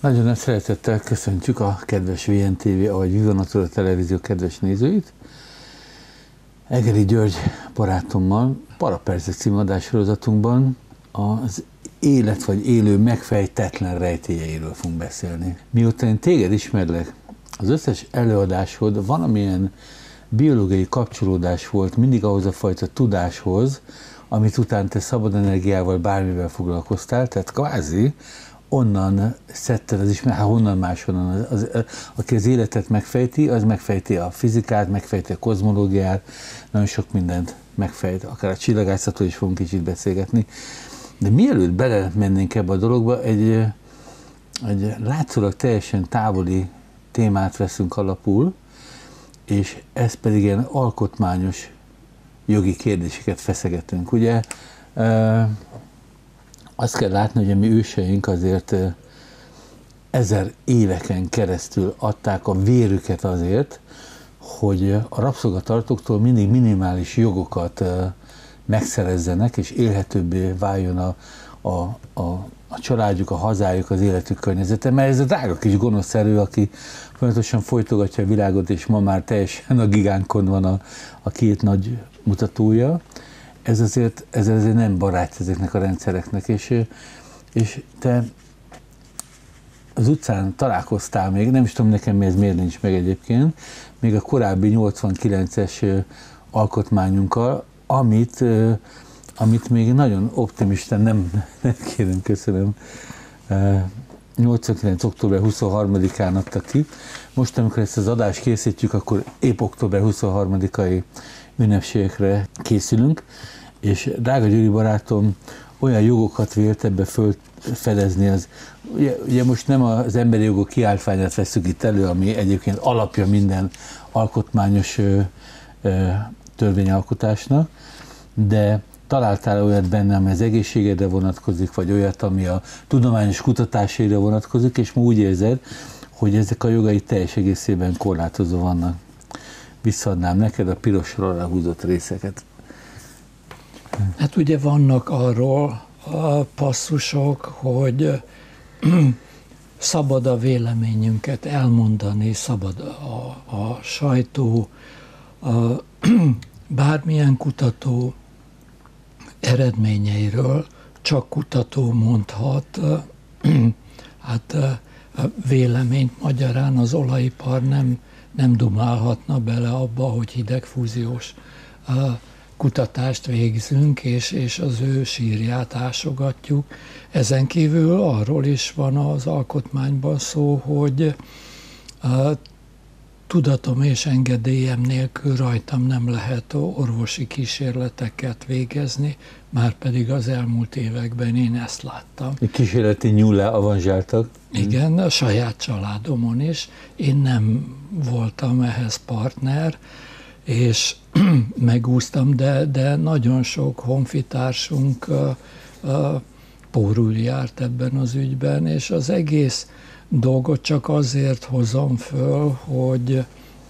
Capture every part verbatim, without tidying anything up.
Nagyon nagy szeretettel köszöntjük a kedves vé en té vé, ahogy Viva Natura televízió kedves nézőit. Egeri György barátommal Paraperzek című adássorozatunkban az élet vagy élő megfejtetlen rejtélyeiről fogunk beszélni. Mióta én téged ismerlek, az összes előadásod valamilyen biológiai kapcsolódás volt mindig ahhoz a fajta tudáshoz, amit után te szabad energiával bármivel foglalkoztál, tehát kvázi onnan szedted az ismeret, hát honnan máshonnan, az, az, aki az életet megfejti, az megfejti a fizikát, megfejti a kozmológiát, nagyon sok mindent megfejt, akár a csillagászatról is fogunk kicsit beszélgetni. De mielőtt belemennénk ebbe a dologba, egy, egy látszólag teljesen távoli témát veszünk alapul, és ez pedig ilyen alkotmányos jogi kérdéseket feszegetünk. Ugye azt kell látni, hogy a mi őseink azért ezer éveken keresztül adták a vérüket azért, hogy a rabszolgatartóktól mindig minimális jogokat megszerezzenek, és élhetőbbé váljon a, a, a, a családjuk, a hazájuk, az életük környezete, mert ez a drága kis gonoszszerű, aki folyamatosan folytogatja a világot, és ma már teljesen a gigánkon van a, a két nagy mutatója. Ez azért, ez azért nem barát ezeknek a rendszereknek, és, és te az utcán találkoztál még, nem is tudom nekem ez miért nincs meg egyébként, még a korábbi nyolcvankilences alkotmányunkkal, amit, amit még nagyon optimisten, nem, nem kérem, köszönöm, nyolcvankilenc október huszonharmadikán adtak ki. Most, amikor ezt az adást készítjük, akkor épp október huszonharmadikai ünnepségekre készülünk, és drága Gyuri barátom olyan jogokat vélt ebbe fölfedezni, az, ugye, ugye most nem az emberi jogok kiáltványát veszük itt elő, ami egyébként alapja minden alkotmányos ö, ö, törvényalkotásnak, de találtál olyat benne, ami az egészségedre vonatkozik, vagy olyat, ami a tudományos kutatásaira vonatkozik, és ma úgy érzed, hogy ezek a jogai teljes egészében korlátozó vannak. Visszaadnám neked a pirosról húzott részeket. Hát ugye vannak arról a passzusok, hogy szabad a véleményünket elmondani, szabad a, a sajtó, a, bármilyen kutató eredményeiről csak kutató mondhat, hát véleményt, magyarán az olajipar nem, nem dumálhatna bele abba, hogy hidegfúziós kutatást végzünk, és, és az ő sírját ásogatjuk. Ezen kívül arról is van az alkotmányban szó, hogy a tudatom és engedélyem nélkül rajtam nem lehet orvosi kísérleteket végezni, már pedig az elmúlt években én ezt láttam. Kísérleti nyúllá avanzsáltak. Igen, a saját családomon is. Én nem voltam ehhez partner, és megúsztam, de, de nagyon sok honfitársunk uh, uh, pórul járt ebben az ügyben, és az egész dolgot csak azért hozom föl, hogy,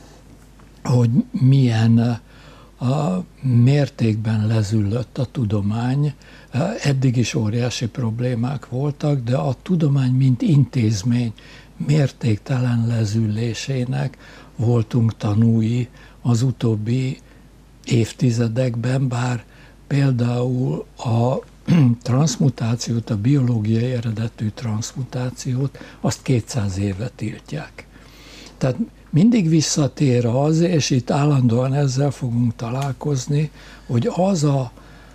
hogy milyen uh, mértékben lezüllött a tudomány. Uh, eddig is óriási problémák voltak, de a tudomány, mint intézmény mértéktelen lezüllésének voltunk tanúi az utóbbi évtizedekben, bár például a transzmutációt, a biológiai eredetű transzmutációt, azt kétszáz éve tiltják. Tehát mindig visszatér az, és itt állandóan ezzel fogunk találkozni, hogy az a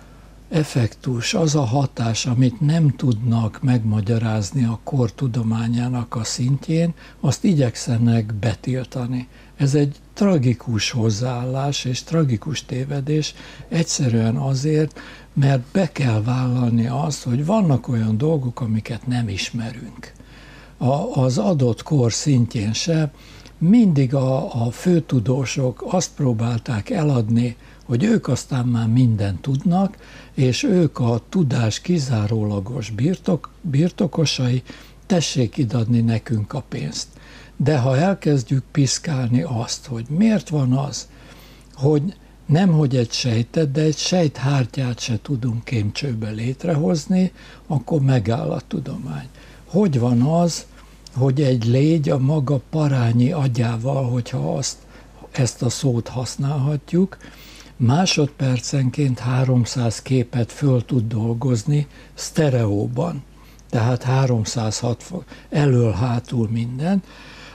effektus, az a hatás, amit nem tudnak megmagyarázni a kor tudományának a szintjén, azt igyekszenek betiltani. Ez egy tragikus hozzáállás és tragikus tévedés, egyszerűen azért, mert be kell vállalni azt, hogy vannak olyan dolgok, amiket nem ismerünk. A, az adott kor szintjén se, mindig a, a főtudósok azt próbálták eladni, hogy ők aztán már mindent tudnak, és ők a tudás kizárólagos birtok, birtokosai, tessék idadni nekünk a pénzt. De ha elkezdjük piszkálni azt, hogy miért van az, hogy nemhogy egy sejtet, de egy sejthártyát se tudunk kémcsőbe létrehozni, akkor megáll a tudomány. Hogy van az, hogy egy légy a maga parányi agyával, hogyha azt, ezt a szót használhatjuk, másodpercenként háromszáz képet föl tud dolgozni sztereóban, tehát háromszázhatvan elől-hátul minden,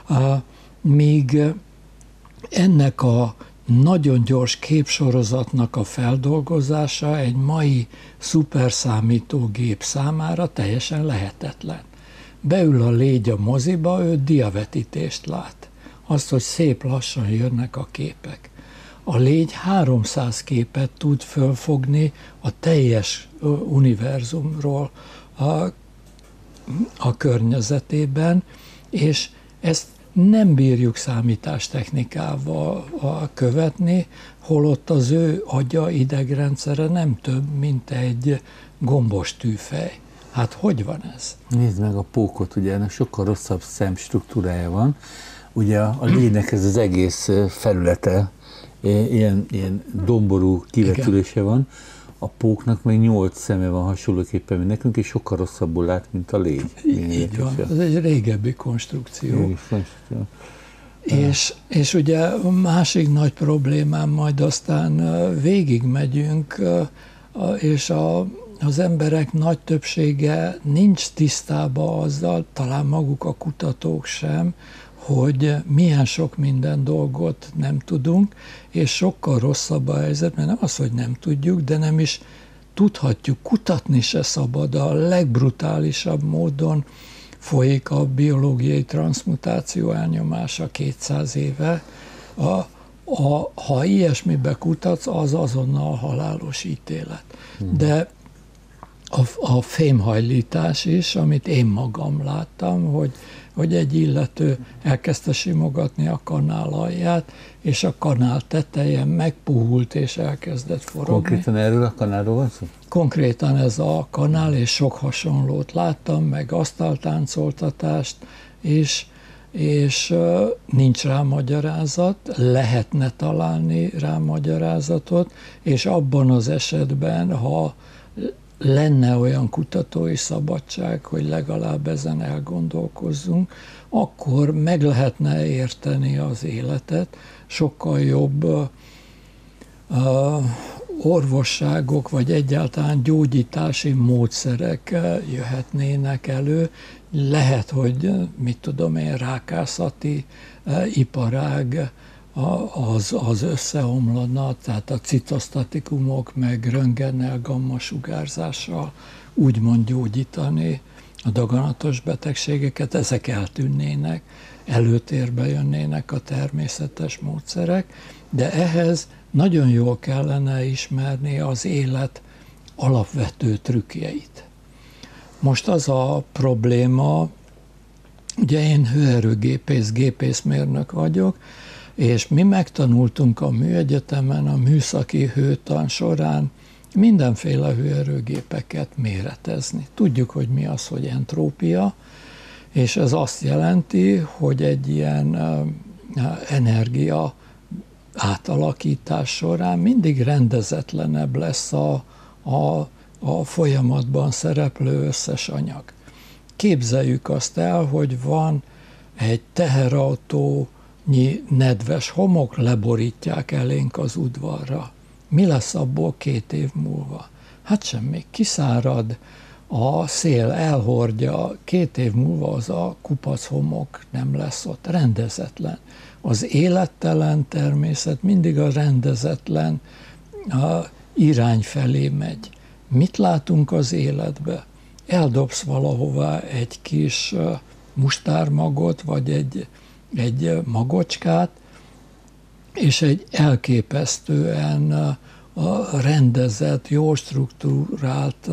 míg ennek a nagyon gyors képsorozatnak a feldolgozása egy mai szuperszámítógép számára teljesen lehetetlen. Beül a légy a moziba, ő diavetítést lát. Azt, hogy szép lassan jönnek a képek. A légy háromszáz képet tud fölfogni a teljes univerzumról a, a környezetében, és ezt nem bírjuk számítástechnikával követni, holott az ő agya, idegrendszere nem több, mint egy gombos tűfej. Hát hogy van ez? Nézd meg a pókot, ugye ennek sokkal rosszabb szemstruktúrája van. Ugye a légynek ez az egész felülete, ilyen, ilyen domború kivetülése van. A póknak meg nyolc szeme van hasonlóképpen, mint nekünk, és sokkal rosszabbul lát, mint a légy. Így van, ez egy régebbi konstrukció. konstrukció. És, és ugye a másik nagy problémám, majd aztán végigmegyünk, és a, az emberek nagy többsége nincs tisztában azzal, talán maguk a kutatók sem, hogy milyen sok minden dolgot nem tudunk, és sokkal rosszabb a helyzet, mert nem az, hogy nem tudjuk, de nem is tudhatjuk, kutatni se szabad. A legbrutálisabb módon folyik a biológiai transzmutáció elnyomása kétszáz éve. A, a, ha ilyesmibe kutatsz, az azonnal halálos ítélet. Hmm. De a, a fémhajlítás is, amit én magam láttam, hogy hogy egy illető elkezdte simogatni a kanál alját, és a kanál tetejen megpuhult, és elkezdett forogni. Konkrétan erről a kanálról van szó? Konkrétan ez a kanál, és sok hasonlót láttam, meg asztaltáncoltatást is, és nincs rá magyarázat, lehetne találni rá magyarázatot, és abban az esetben, ha lenne olyan kutatói szabadság, hogy legalább ezen elgondolkozzunk, akkor meg lehetne érteni az életet, sokkal jobb uh, uh, orvosságok, vagy egyáltalán gyógyítási módszerek uh, jöhetnének elő. Lehet, hogy, mit tudom én, rákászati uh, iparág az, az összeomlana, tehát a citosztatikumok meg röntgennel, gammasugárzással úgymond gyógyítani a daganatos betegségeket, ezek eltűnnének, előtérbe jönnének a természetes módszerek, de ehhez nagyon jól kellene ismerni az élet alapvető trükkjeit. Most az a probléma, ugye én hőerőgépész, gépészmérnök vagyok, és mi megtanultunk a műegyetemen, a műszaki hőtan során mindenféle hőerőgépeket méretezni. Tudjuk, hogy mi az, hogy entrópia, és ez azt jelenti, hogy egy ilyen energia átalakítás során mindig rendezetlenebb lesz a, a, a folyamatban szereplő összes anyag. Képzeljük azt el, hogy van egy teherautó, nedves homok, leborítják elénk az udvarra. Mi lesz abból két év múlva? Hát semmi, kiszárad, a szél elhordja, két év múlva az a kupac homok nem lesz ott, rendezetlen. Az élettelen természet mindig a rendezetlen a irány felé megy. Mit látunk az életbe? Eldobsz valahová egy kis mustármagot, vagy egy egy magocskát, és egy elképesztően a rendezett, jól struktúrált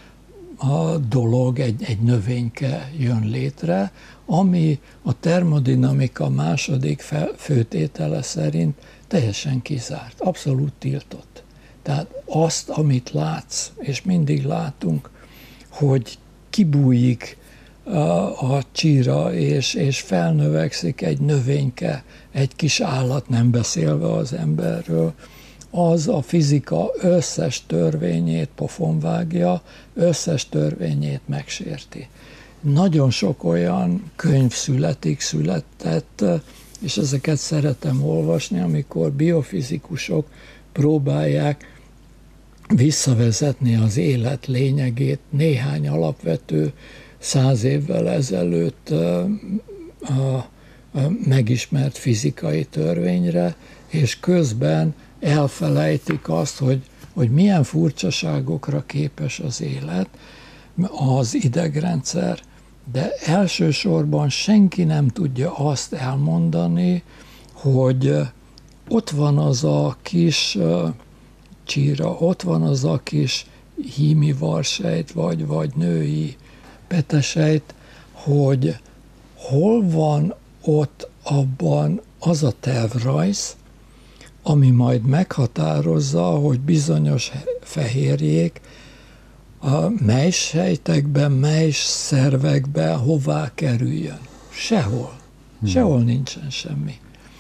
a dolog, egy, egy növényke jön létre, ami a termodinamika második főtétele szerint teljesen kizárt, abszolút tiltott. Tehát azt, amit látsz, és mindig látunk, hogy kibújik a csíra, és, és felnövekszik egy növényke, egy kis állat, nem beszélve az emberről, az a fizika összes törvényét pofonvágja, összes törvényét megsérti. nagyon sok olyan könyv születik, született, és ezeket szeretem olvasni, amikor biofizikusok próbálják visszavezetni az élet lényegét néhány alapvető száz évvel ezelőtt a, a megismert fizikai törvényre, és közben elfelejtik azt, hogy, hogy milyen furcsaságokra képes az élet, az idegrendszer, de elsősorban senki nem tudja azt elmondani, hogy ott van az a kis csíra, ott van az a kis hími varsejt, vagy, vagy női petesejt, hogy hol van ott abban az a tervrajz, ami majd meghatározza, hogy bizonyos fehérjék a mely sejtekben, mely szervekben hová kerüljön. Sehol. Sehol nincsen semmi.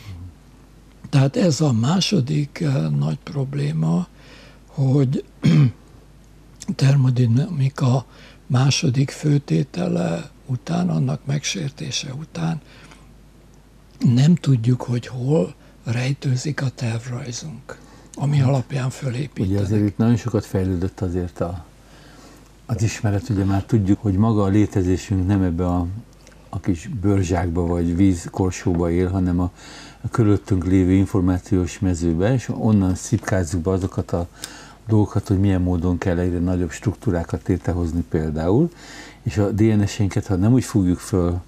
Tehát ez a második nagy probléma, hogy termodinamika második főtétele után, annak megsértése után nem tudjuk, hogy hol rejtőzik a tervrajzunk, ami alapján fölépítenek. Ugye azért itt nagyon sokat fejlődött azért a, az ismeret, ugye már tudjuk, hogy maga a létezésünk nem ebbe a, a kis bőrzsákba vagy vízkorsóba él, hanem a, a körülöttünk lévő információs mezőbe, és onnan szipkázzuk be azokat a dolgokat, hogy milyen módon kell egyre nagyobb struktúrákat létrehozni például, és a dé en es-énket, ha nem úgy fogjuk föl,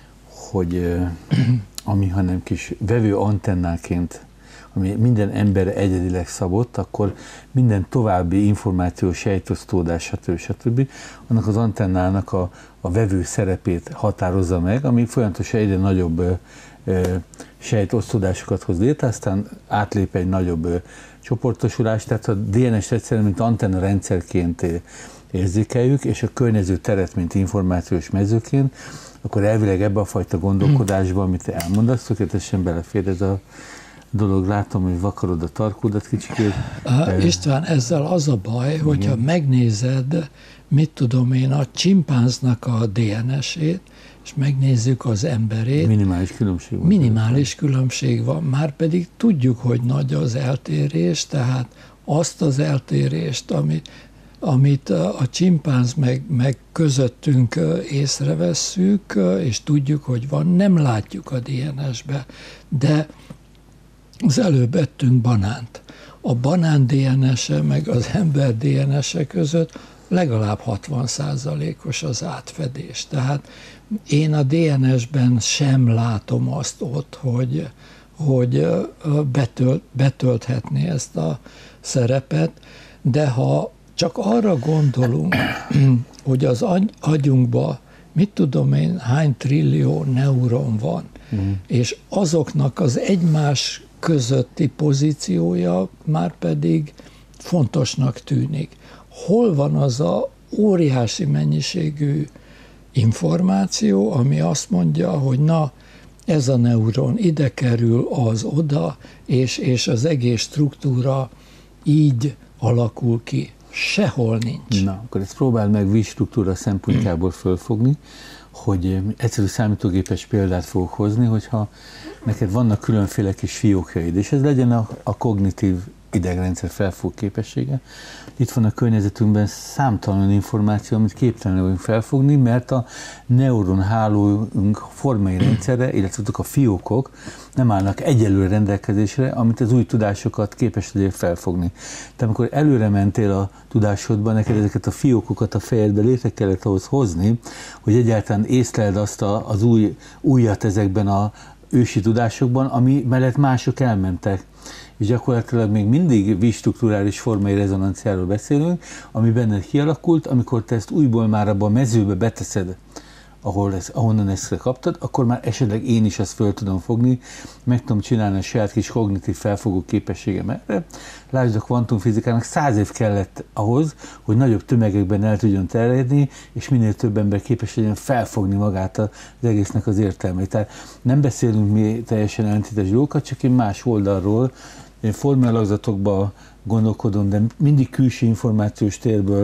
hogy ami, hanem kis vevő antennáként, ami minden emberre egyedileg szabott, akkor minden további információs sejtosztódás, stb. stb. Annak az antennának a, a vevő szerepét határozza meg, ami folyamatosan egyre nagyobb ö, ö, sejtosztódásokat hoz létre, aztán átlép egy nagyobb ö, csoportosulást, tehát a dé en es-t egyszerűen, mint antenna rendszerként érzékeljük, és a környező teret, mint információs mezőként, akkor elvileg ebbe a fajta gondolkodásba, amit elmondasz, tökéletesen belefér ez a dolog. Látom, hogy vakarod a tarkódat kicsikét. István, ezzel az a baj, hogyha megnézed, mit tudom én, a csimpánznak a dé en es-ét, és megnézzük az emberét. Minimális különbség van. Minimális különbség van, már pedig tudjuk, hogy nagy az eltérés, tehát azt az eltérést, amit amit a csimpánz meg, meg közöttünk észrevesszük, és tudjuk, hogy van, nem látjuk a dé en es-be, de az előbb ettünk banánt. A banán dé en es-e meg az ember dé en es-e között legalább hatvan százalékos az átfedés. Tehát én a dé en es-ben sem látom azt ott, hogy, hogy betölt, betölthetné ezt a szerepet, de ha csak arra gondolunk, hogy az agyunkban, mit tudom én, hány trillió neuron van, mm. és azoknak az egymás közötti pozíciója már pedig fontosnak tűnik. Hol van az a óriási mennyiségű információ, ami azt mondja, hogy na, ez a neuron ide kerül, az oda, és, és az egész struktúra így alakul ki. Sehol nincs. Na, akkor ezt próbáld meg vízstruktúra szempontjából fölfogni, hogy egyszerű számítógépes példát fogok hozni, hogyha neked vannak különféle kis fiókjaid, és ez legyen a, a kognitív idegrendszer felfogó képessége. Itt van a környezetünkben számtalan információ, amit képtelenek vagyunk felfogni, mert a neuronhálóink formai rendszere, illetve a fiókok nem állnak egyelőre rendelkezésre, amit az új tudásokat képes legyél felfogni. Tehát amikor előre mentél a tudásodban, neked ezeket a fiókokat a fejedbe létre kellett ahhoz hozni, hogy egyáltalán észleld azt a, az új, újat ezekben a ősi tudásokban, ami mellett mások elmentek. És gyakorlatilag még mindig vízstruktúrális formai rezonanciáról beszélünk, ami benned kialakult, amikor te ezt újból már abban a mezőbe beteszed, ahol ez, ahonnan ezt kaptad, akkor már esetleg én is ezt föl tudom fogni, meg tudom csinálni a saját kis kognitív felfogó képességem erre. Lásd, a kvantumfizikának száz év kellett ahhoz, hogy nagyobb tömegekben el tudjon terjedni, és minél több ember képes legyen felfogni magát az egésznek az értelmét. Tehát nem beszélünk mi teljesen ellentétes dolgokat, csak én más oldalról, én formálagzatokba gondolkodom, de mindig külső információs térből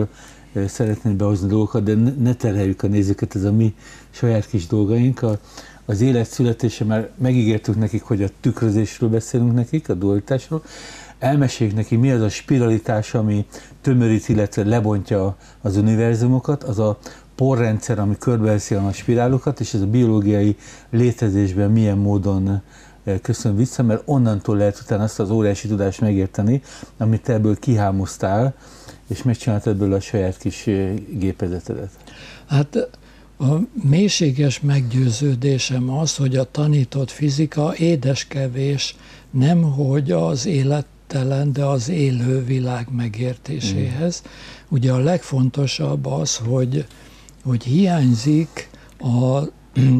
szeretnénk behozni dolgokat, de ne terheljük a nézőket, ez a mi saját kis dolgaink. A, az élet születése, már megígértük nekik, hogy a tükrözésről beszélünk nekik, a dualitásról. Elmeséljük neki, mi az a spiralitás, ami tömörít, illetve lebontja az univerzumokat, az a porrendszer, ami körbeveszi a spirálokat, és ez a biológiai létezésben milyen módon köszön vissza, mert onnantól lehet utána azt az óriási tudást megérteni, amit te ebből kihámoztál, és megcsináltad ebből a saját kis gépezetedet. Hát a mélységes meggyőződésem az, hogy a tanított fizika édeskevés nem hogy az élettelen, de az élő világ megértéséhez. Mm. Ugye a legfontosabb az, hogy, hogy hiányzik az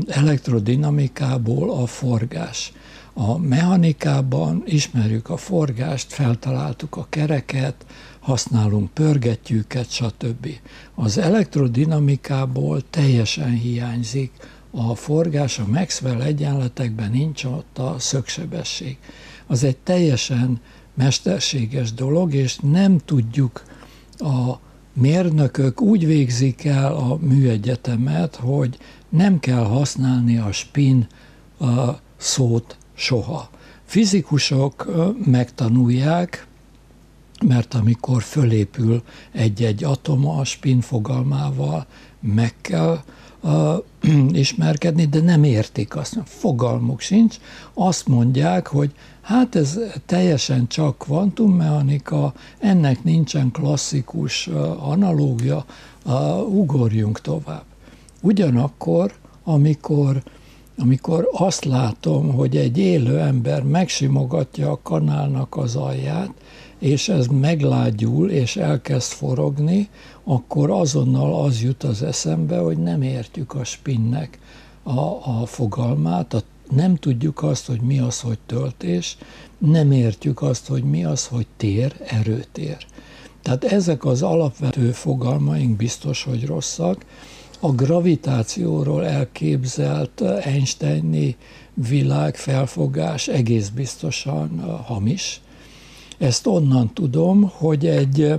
elektrodinamikából a forgás. A mechanikában ismerjük a forgást, feltaláltuk a kereket, használunk pörgettyűket, stb. Az elektrodinamikából teljesen hiányzik a forgás, a Maxwell egyenletekben nincs ott a szögsebesség. Az egy teljesen mesterséges dolog, és nem tudjuk, a mérnökök úgy végzik el a műegyetemet, hogy nem kell használni a spin a szót soha. Fizikusok megtanulják, mert amikor fölépül egy-egy atoma a spin fogalmával, meg kell uh, ismerkedni, de nem értik azt, fogalmuk sincs. Azt mondják, hogy hát ez teljesen csak kvantummechanika, ennek nincsen klasszikus uh, analógia, uh, ugorjunk tovább. Ugyanakkor, amikor Amikor azt látom, hogy egy élő ember megsimogatja a kanálnak az alját, és ez meglágyul, és elkezd forogni, akkor azonnal az jut az eszembe, hogy nem értjük a spinnek a, a fogalmát, a, nem tudjuk azt, hogy mi az, hogy töltés, nem értjük azt, hogy mi az, hogy tér, erőtér. Tehát ezek az alapvető fogalmaink biztos, hogy rosszak. A gravitációról elképzelt Einsteini világfelfogás egész biztosan hamis. Ezt onnan tudom, hogy egy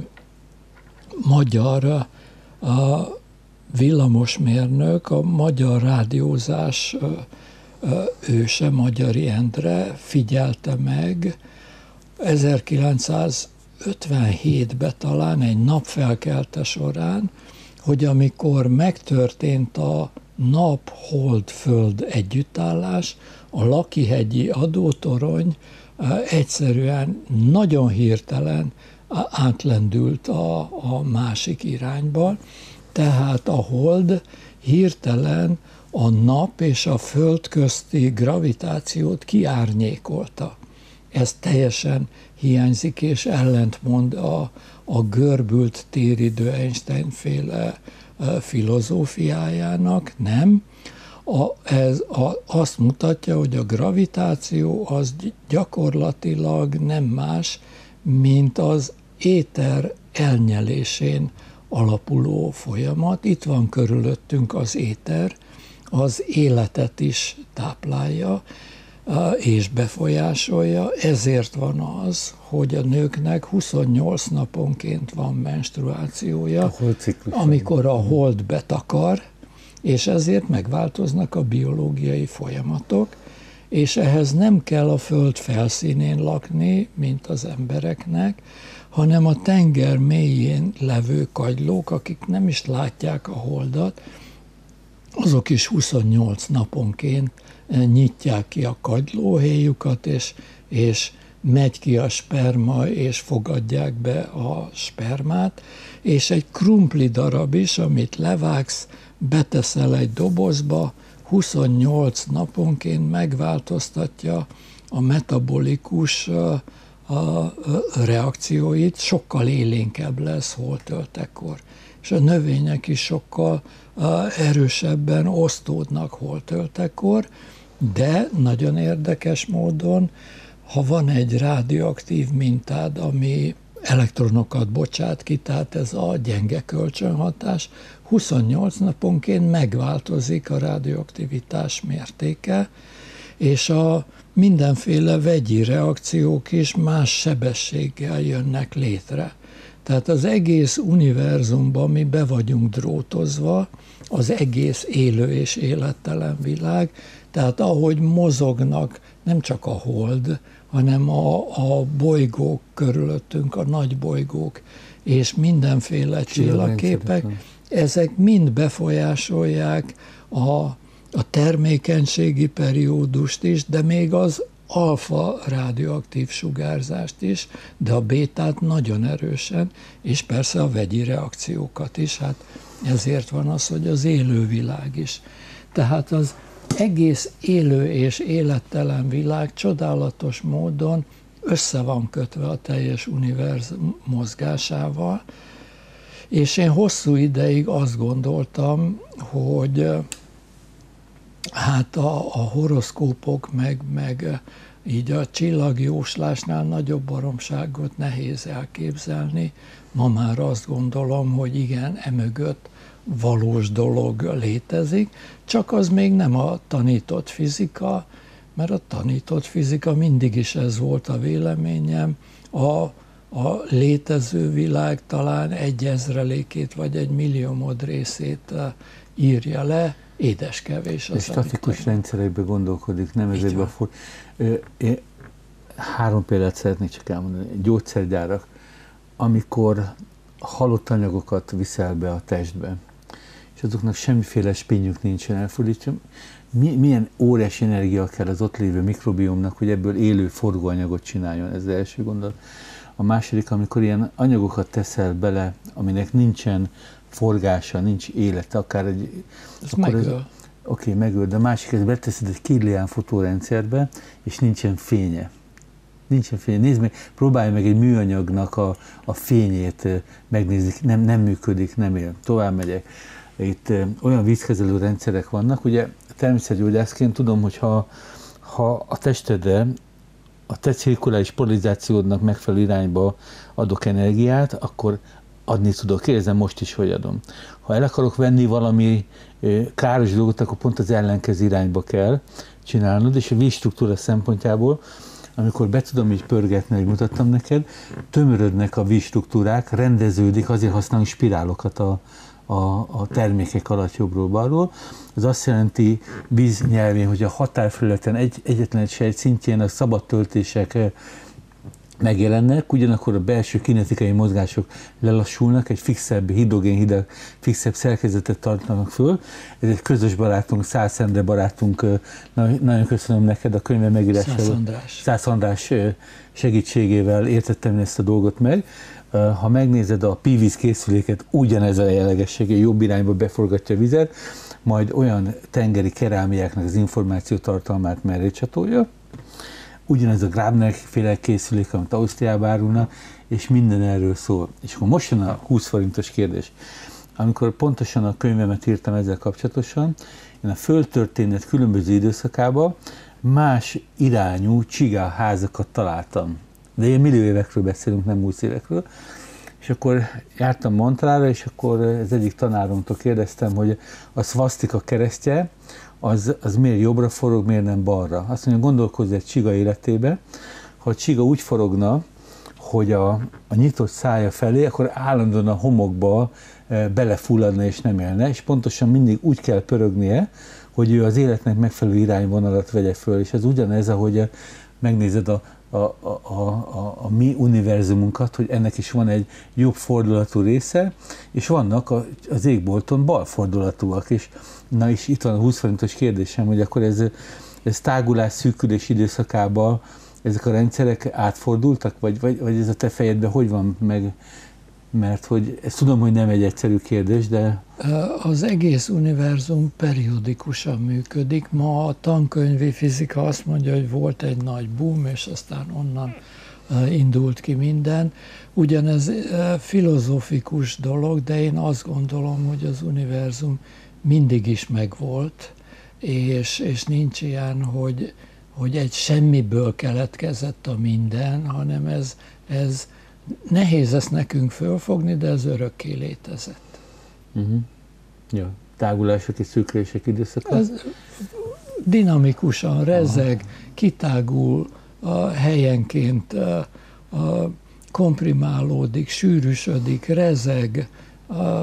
magyar villamosmérnök, a magyar rádiózás őse, Magyari Endre figyelte meg ezerkilencszázötvenhétben talán egy napfelkelte során, hogy amikor megtörtént a nap-hold-föld együttállás, a Lakihegyi adótorony egyszerűen nagyon hirtelen átlendült a, a másik irányba, tehát a hold hirtelen a nap és a föld közti gravitációt kiárnyékolta. Ez teljesen hiányzik és ellentmond a, a görbült téridő Einstein-féle filozófiájának, nem. A, ez a, azt mutatja, hogy a gravitáció az gyakorlatilag nem más, mint az éter elnyelésén alapuló folyamat. Itt van körülöttünk az éter, az életet is táplálja és befolyásolja, ezért van az, hogy a nőknek huszonnyolc naponként van menstruációja, amikor a hold betakar, és ezért megváltoznak a biológiai folyamatok, és ehhez nem kell a föld felszínén lakni, mint az embereknek, hanem a tenger mélyén levő kagylók, akik nem is látják a holdat, azok is huszonnyolc naponként nyitják ki a kagylóhéjukat, és, és megy ki a sperma, és fogadják be a spermát, és egy krumpli darab is, amit levágsz, beteszel egy dobozba, huszonnyolc naponként megváltoztatja a metabolikus a, a reakcióit, sokkal élénkebb lesz holttöltekkor. És a növények is sokkal erősebben osztódnak holttöltekkor, de nagyon érdekes módon, ha van egy radioaktív mintád, ami elektronokat bocsát ki, tehát ez a gyenge kölcsönhatás, huszonnyolc naponként megváltozik a radioaktivitás mértéke, és a mindenféle vegyi reakciók is más sebességgel jönnek létre. Tehát az egész univerzumban mi be vagyunk drótozva, az egész élő és élettelen világ, tehát ahogy mozognak nem csak a hold, hanem a, a bolygók körülöttünk, a nagy bolygók, és mindenféle csillagképek, ezek mind befolyásolják a, a termékenységi periódust is, de még az alfa radioaktív sugárzást is, de a bétát nagyon erősen, és persze a vegyi reakciókat is, hát ezért van az, hogy az élővilág is. Tehát az egész élő és élettelen világ csodálatos módon össze van kötve a teljes univerzum mozgásával, és én hosszú ideig azt gondoltam, hogy hát a, a horoszkópok, meg, meg így a csillagjóslásnál nagyobb baromságot nehéz elképzelni. Ma már azt gondolom, hogy igen, emögött valós dolog létezik, csak az még nem a tanított fizika, mert a tanított fizika mindig is ez volt a véleményem, a, a létező világ talán egy ezrelékét vagy egy milliómod részét írja le, édeskevés. És statikus rendszerekben gondolkodik, nem ezekben a for... Én három példát szeretnék csak elmondani. Gyógyszergyárak, amikor halott anyagokat viszel be a testbe, és azoknak semmiféle spinjük nincsen elfordítva, milyen óriási energia kell az ott lévő mikrobiomnak, hogy ebből élő forgóanyagot csináljon, ez az első gondolat. A második, amikor ilyen anyagokat teszel bele, aminek nincsen forgása, nincs élete, akár egy... Ez megöl. Oké, okay, megöl, de a másik, ez beteszed egy kétlián fotórendszerbe, és nincsen fénye. Nincsen fénye. Nézd meg, próbálj meg egy műanyagnak a, a fényét megnézni, nem, nem működik, nem él. Tovább megyek. Itt olyan vízkezelő rendszerek vannak, ugye természetgyógyászként tudom, hogy ha, ha a testedre, a te cirkuláris polarizációdnak megfelelő irányba adok energiát, akkor adni tudok. Kérdezem most is, hogy adom. Ha el akarok venni valami káros dolgot, akkor pont az ellenkező irányba kell csinálnod, és a vízstruktúra szempontjából, amikor be tudom így pörgetni, hogy mutattam neked, tömörödnek a vízstruktúrák, rendeződik, azért használunk spirálokat a, a, a termékek alatt jobbról-balról. Ez azt jelenti víznyelvén, hogy a határfelületen egy, egyetlen egy sejt szintjén a szabad töltések megjelennek, ugyanakkor a belső kinetikai mozgások lelassulnak, egy fixebb, hidrogén-hideg, fixebb szerkezetet tartanak föl. Ez egy közös barátunk, Szász Endre barátunk, nagyon köszönöm neked a könyve megírásával. Szász András. Szász András segítségével értettem ezt a dolgot meg. Ha megnézed a pívíz készüléket, ugyanez a jellegessége, jobb irányba beforgatja a vizet, majd olyan tengeri kerámiáknak az információ tartalmát merre csatolja. Ugyanez a Grabner-féle készülék, amit Ausztriában árulnak, és minden erről szól. És akkor most jön a húsz forintos kérdés. Amikor pontosan a könyvemet írtam ezzel kapcsolatosan, én a földtörténet különböző időszakában más irányú csigaházakat találtam. De ilyen millió évekről beszélünk, nem húsz évekről. És akkor jártam Montrealra, és akkor az egyik tanáromtól kérdeztem, hogy a szvasztika keresztje, az, az miért jobbra forog, miért nem balra. Azt mondja, gondolkozz egy csiga életébe, ha a csiga úgy forogna, hogy a, a nyitott szája felé, akkor állandóan a homokba e, belefulladna és nem élne, és pontosan mindig úgy kell pörögnie, hogy ő az életnek megfelelő irányvonalat vegye föl, és ez ugyanez, ahogy megnézed a, a, a, a, a, a mi univerzumunkat, hogy ennek is van egy jobb fordulatú része, és vannak a, az égbolton bal fordulatúak, és na és itt van a húsz forintos kérdésem, hogy akkor ez, ez tágulás, szűkülés időszakában ezek a rendszerek átfordultak, vagy, vagy, vagy ez a te fejedben hogy van meg? Mert hogy ezt tudom, hogy nem egy egyszerű kérdés, de... Az egész univerzum periódikusan működik. Ma a tankönyvi fizika azt mondja, hogy volt egy nagy boom, és aztán onnan indult ki minden. Ugyanez filozófikus dolog, de én azt gondolom, hogy az univerzum mindig is megvolt, és, és nincs ilyen, hogy, hogy egy semmiből keletkezett a minden, hanem ez, ez nehéz ezt nekünk fölfogni, de ez örökké létezett. Uh-huh. Ja, tágulások és szűkülések időszaka. Ez dinamikusan rezeg, kitágul, a helyenként a, a komprimálódik, sűrűsödik, rezeg, a,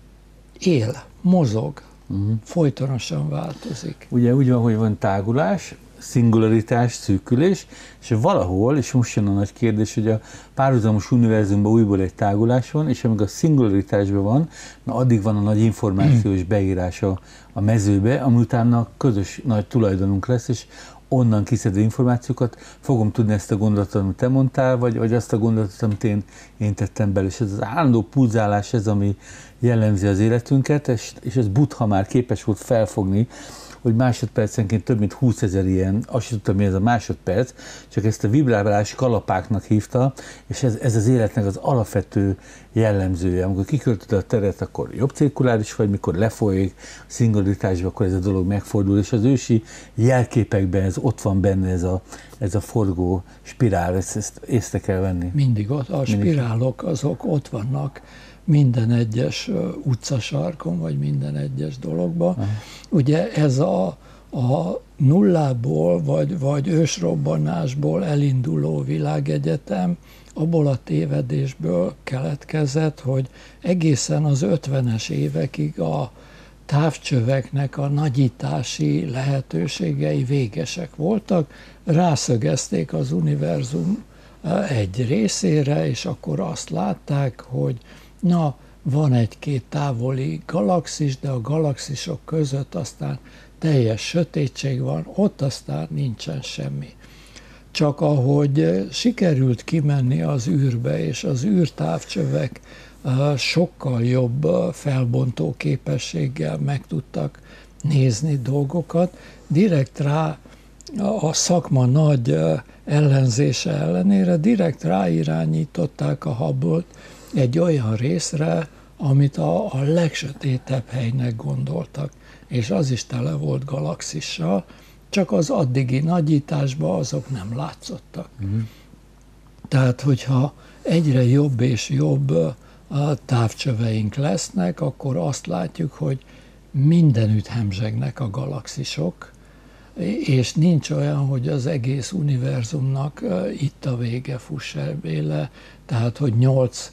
él, mozog, uh-huh. folytonosan változik. Ugye úgy van, hogy van tágulás, szingularitás, szűkülés, és valahol, és most jön a nagy kérdés, hogy a párhuzamos univerzumban újból egy tágulás van, és amíg a szingularitásban van, na addig van a nagy információs beírása a mezőbe, ami utána közös nagy tulajdonunk lesz, és onnan kiszedő információkat fogom tudni ezt a gondolatot, amit te mondtál, vagy, vagy azt a gondolatot, amit én, én tettem bele. És ez az állandó pulzálás, ez, ami jellemzi az életünket, és, és ez Buddha már képes volt felfogni, hogy másodpercenként több mint húszezer ilyen, azt sem tudtam, mi ez a másodperc, csak ezt a vibrálás kalapáknak hívta, és ez, ez az életnek az alapvető jellemzője. Amikor kiköltöd a teret, akkor jobb cirkuláris vagy, mikor lefolyik a szingularitásba, akkor ez a dolog megfordul, és az ősi jelképekben ez ott van benne, ez a, ez a forgó spirál, ezt, ezt észre kell venni. Mindig ott, a Mindig. spirálok azok ott vannak, minden egyes utcasarkon, vagy minden egyes dologban. Aha. Ugye ez a, a nullából, vagy, vagy ősrobbanásból elinduló világegyetem abból a tévedésből keletkezett, hogy egészen az ötvenes évekig a távcsöveknek a nagyítási lehetőségei végesek voltak, rászögezték az univerzum egy részére, és akkor azt látták, hogy na, van egy-két távoli galaxis, de a galaxisok között aztán teljes sötétség van, ott aztán nincsen semmi. Csak ahogy sikerült kimenni az űrbe, és az űrtávcsövek sokkal jobb felbontó képességgel meg tudtak nézni dolgokat, direkt rá a szakma nagy ellenzése ellenére direkt ráirányították a Hubble-t egy olyan részre, amit a, a legsötétebb helynek gondoltak, és az is tele volt galaxissal, csak az addigi nagyításban azok nem látszottak. Uh-huh. Tehát, hogyha egyre jobb és jobb a távcsöveink lesznek, akkor azt látjuk, hogy mindenütt hemzsegnek a galaxisok, és nincs olyan, hogy az egész univerzumnak itt a vége, fuss el véle, tehát, hogy nyolc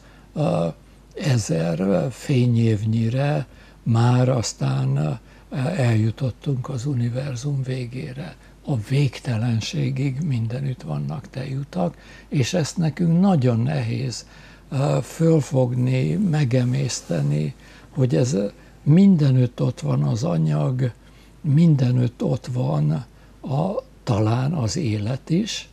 ezer fényévnyire már aztán eljutottunk az univerzum végére. A végtelenségig mindenütt vannak tejutak, és ezt nekünk nagyon nehéz fölfogni, megemészteni, hogy ez mindenütt ott van az anyag, mindenütt ott van a, talán az élet is,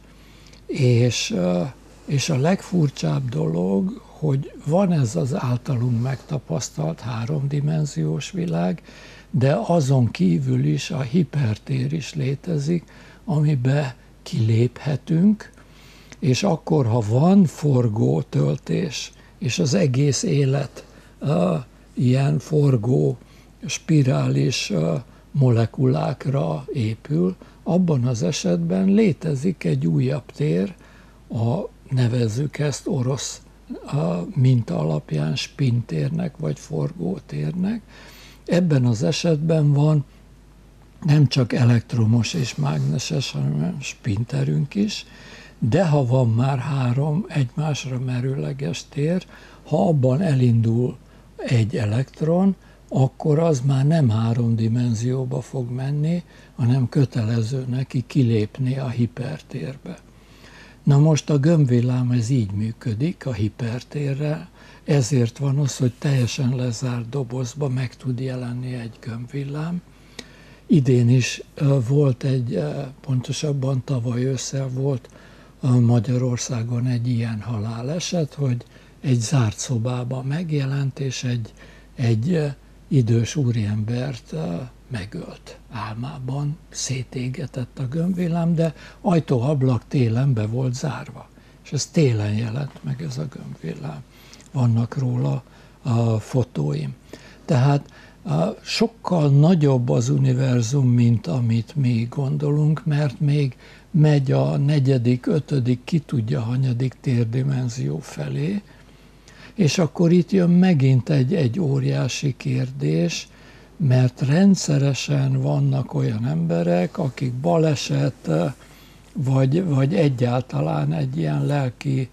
és, és a legfurcsább dolog, hogy van ez az általunk megtapasztalt háromdimenziós világ, de azon kívül is a hipertér is létezik, amiben kiléphetünk, és akkor, ha van forgó töltés, és az egész élet uh, ilyen forgó, spirális uh, molekulákra épül, abban az esetben létezik egy újabb tér, a, nevezzük ezt orosz a minta alapján spintérnek vagy forgótérnek. Ebben az esetben van nem csak elektromos és mágneses, hanem spinterünk is, de ha van már három egymásra merőleges tér, ha abban elindul egy elektron, akkor az már nem három dimenzióba fog menni, hanem kötelező neki kilépni a hipertérbe. Na most a gömbvillám ez így működik a hipertérrel, ezért van az, hogy teljesen lezárt dobozba meg tud jelenni egy gömbvillám. Idén is volt egy, pontosabban tavaly ősszel volt Magyarországon egy ilyen haláleset, hogy egy zárt szobában megjelent, és egy, egy idős úriembert megölt álmában, szétégetett a gömbvillám, de ajtó-ablak télen be volt zárva. És ez télen jelent meg ez a gömbvillám. Vannak róla a fotóim. Tehát sokkal nagyobb az univerzum, mint amit mi gondolunk, mert még megy a negyedik, ötödik, ki tudja hanyadik térdimenzió felé, és akkor itt jön megint egy, egy óriási kérdés, mert rendszeresen vannak olyan emberek, akik baleset, vagy, vagy egyáltalán egy ilyen lelki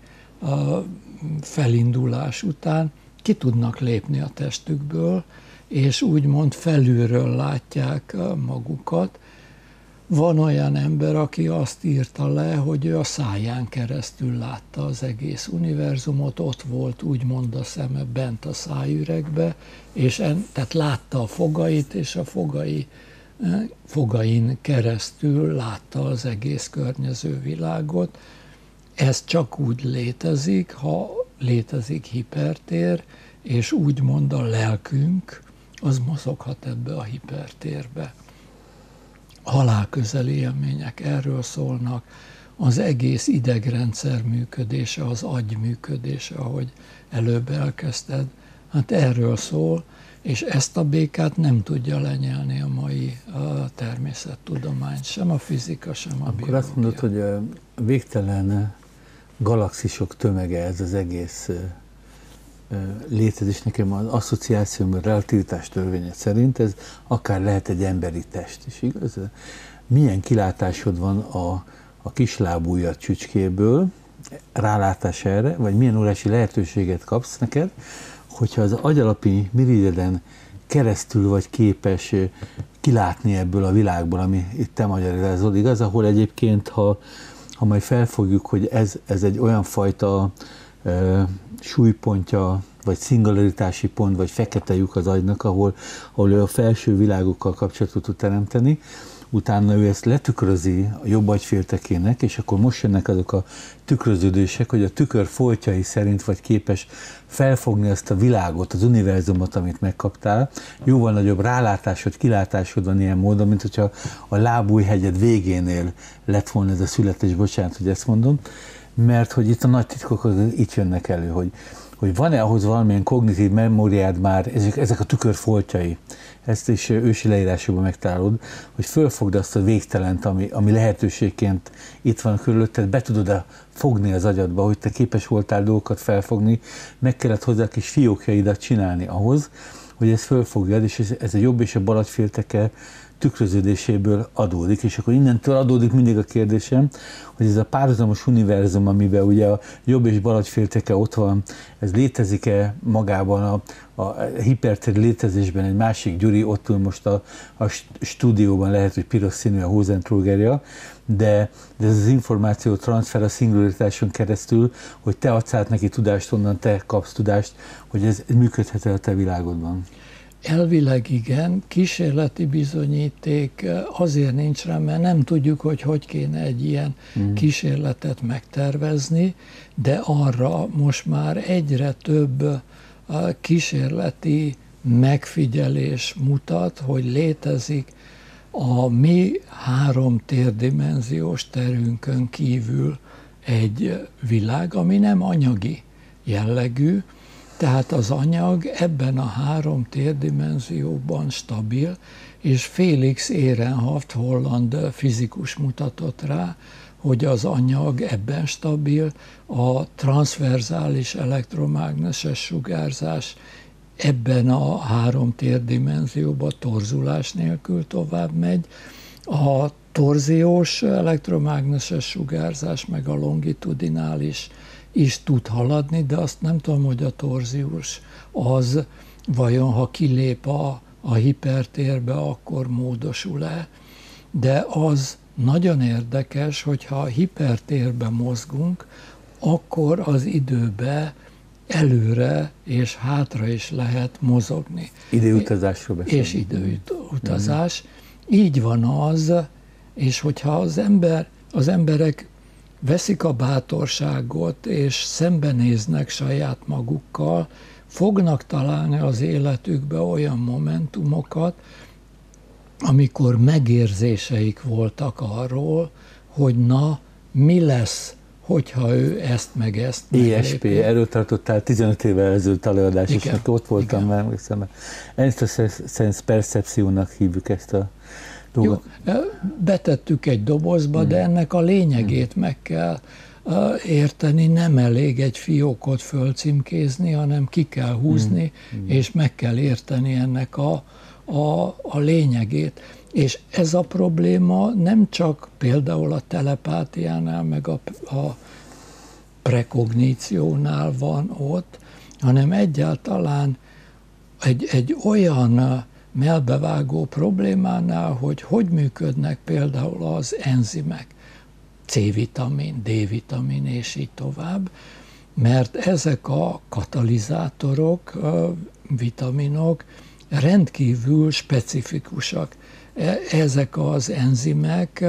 felindulás után ki tudnak lépni a testükből, és úgymond felülről látják magukat. Van olyan ember, aki azt írta le, hogy ő a száján keresztül látta az egész univerzumot, ott volt úgymond a szeme bent a szájüregbe, és en, tehát látta a fogait, és a fogai, fogain keresztül látta az egész környező világot. Ez csak úgy létezik, ha létezik hipertér, és úgymond a lelkünk, az mozoghat ebbe a hipertérbe. Halálközeli élmények erről szólnak, az egész idegrendszer működése, az agy működése, ahogy előbb elkezdted, hát erről szól, és ezt a békát nem tudja lenyelni a mai a természettudomány, sem a fizika, sem a Akkor biológia. azt mondod, hogy a végtelen galaxisok tömege ez az egész létezés, nekem az asszociációm, a relativitás törvénye szerint ez akár lehet egy emberi test is, igaz? Milyen kilátásod van a, a kislábújjad csücskéből, rálátás erre, vagy milyen óriási lehetőséget kapsz neked, hogyha az agyalapi mirigyeden keresztül vagy képes kilátni ebből a világból, ami itt te magyarázod, igaz? Ahol egyébként, ha, ha majd felfogjuk, hogy ez, ez egy olyan fajta uh, súlypontja, vagy szingularitási pont, vagy fekete lyuk az agynak, ahol, ahol ő a felső világokkal kapcsolatot tud teremteni, utána ő ezt letükrözi a jobb agyféltekének, és akkor most jönnek azok a tükröződések, hogy a tükör foltjai szerint vagy képes felfogni azt a világot, az univerzumot, amit megkaptál. Jóval nagyobb rálátásod, kilátásod van ilyen módon, mint hogyha a lábújhegyed végénél lett volna ez a születés, bocsánat, hogy ezt mondom, mert hogy itt a nagy titkok itt jönnek elő, hogy, hogy van-e ahhoz valamilyen kognitív memóriád már, ezek, ezek a tükör foltjai, ezt is ősi leírásokban megtalálod, hogy fölfogd azt a végtelent, ami, ami lehetőségként itt van körülötted, be tudod fogni az agyadba, hogy te képes voltál dolgokat felfogni, meg kellett hozzá kis fiókjaidat csinálni ahhoz, hogy ezt fölfogjad, és ez, ez a jobb és a bal agyfélteke tükröződéséből adódik, és akkor innentől adódik mindig a kérdésem, hogy ez a párhuzamos univerzum, amiben ugye a jobb és bal agyfélteke ott van, ez létezik-e magában a, a hipertér létezésben egy másik Gyuri, ott ül most a, a stúdióban, lehet, hogy piros színű a Hosentrugerja, de, de ez az információ transfer a szingularitáson keresztül, hogy te adsz át neki tudást, onnan te kapsz tudást, hogy ez működhet a te világodban. Elvileg igen, kísérleti bizonyíték azért nincs rá, mert nem tudjuk, hogy hogy kéne egy ilyen mm. kísérletet megtervezni, de arra most már egyre több kísérleti megfigyelés mutat, hogy létezik a mi három térdimenziós terünkön kívül egy világ, ami nem anyagi jellegű, tehát az anyag ebben a három térdimenzióban stabil, és Felix Ehrenhaft holland fizikus mutatott rá, hogy az anyag ebben stabil, a transzverzális elektromágneses sugárzás ebben a három térdimenzióban torzulás nélkül tovább megy, a torziós elektromágneses sugárzás meg a longitudinális is tud haladni, de azt nem tudom, hogy a torziós az vajon, ha kilép a, a hipertérbe, akkor módosul-e, de az nagyon érdekes, hogyha a hipertérbe mozgunk, akkor az időbe előre és hátra is lehet mozogni. Időutazásról beszélünk. És időutazás. Mm. Így van az, és hogyha az ember, az emberek veszik a bátorságot, és szembenéznek saját magukkal, fognak találni az életükbe olyan momentumokat, amikor megérzéseik voltak arról, hogy na, mi lesz, hogyha ő ezt meg ezt meglépi. é es pé, erről tartottál tizenöt évvel ezelőtt előadás, és ott voltam igen. már, emlékszem. Ezt a sense percepciónak hívjuk ezt a dolgot. Jó, betettük egy dobozba, mm. de ennek a lényegét mm. meg kell uh, érteni, nem elég egy fiókot fölcímkézni, hanem ki kell húzni, mm. és meg kell érteni ennek a, a, a lényegét. És ez a probléma nem csak például a telepátiánál, meg a, a prekogníciónál van ott, hanem egyáltalán egy, egy olyan mellbevágó problémánál, hogy hogy működnek például az enzimek, C-vitamin, D-vitamin és így tovább, mert ezek a katalizátorok, vitaminok rendkívül specifikusak. Ezek az enzimek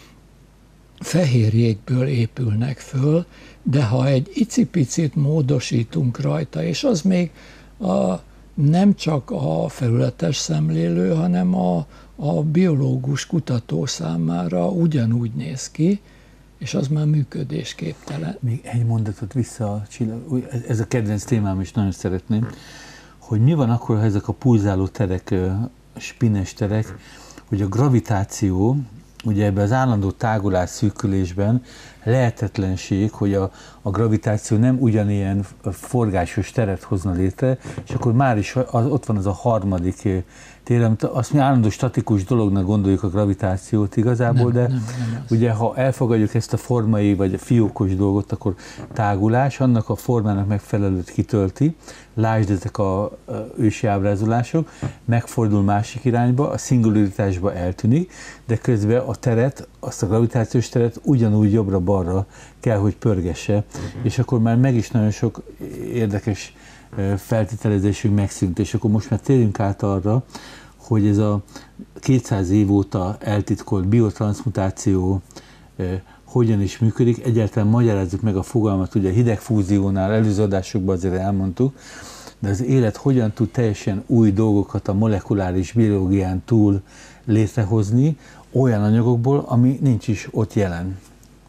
fehérjékből épülnek föl, de ha egy icipicit módosítunk rajta, és az még a, nem csak a felületes szemlélő, hanem a, a biológus kutató számára ugyanúgy néz ki, és az már működésképtelen. Még egy mondatot vissza a csillag, ez a kedvenc témám, is nagyon szeretném, hogy mi van akkor, ha ezek a pulzáló terek, spines terek, hogy a gravitáció, ugye ebben az állandó tágulás szűkülésben lehetetlenség, hogy a, a gravitáció nem ugyanilyen forgásos teret hozna létre, és akkor már is az, ott van az a harmadik tér, amit azt mi állandó statikus dolognak gondoljuk a gravitációt igazából, nem, de nem, nem ugye ha elfogadjuk ezt a formai vagy a fiókos dolgot, akkor tágulás, annak a formának megfelelőt kitölti, lásd ezek a ősi ábrázolások, megfordul másik irányba, a szingularitásba eltűnik, de közben a teret, azt a gravitációs teret ugyanúgy jobbra-balra kell, hogy pörgesse, uh-huh. és akkor már meg is nagyon sok érdekes feltételezésünk megszűnt, és akkor most már térjünk át arra, hogy ez a kétszáz év óta eltitkolt biotranszmutáció eh, hogyan is működik. Egyáltalán magyarázzuk meg a fogalmat, ugye a hidegfúziónál, előző adásokban azért elmondtuk, de az élet hogyan tud teljesen új dolgokat a molekuláris biológián túl létrehozni, olyan anyagokból, ami nincs is ott jelen.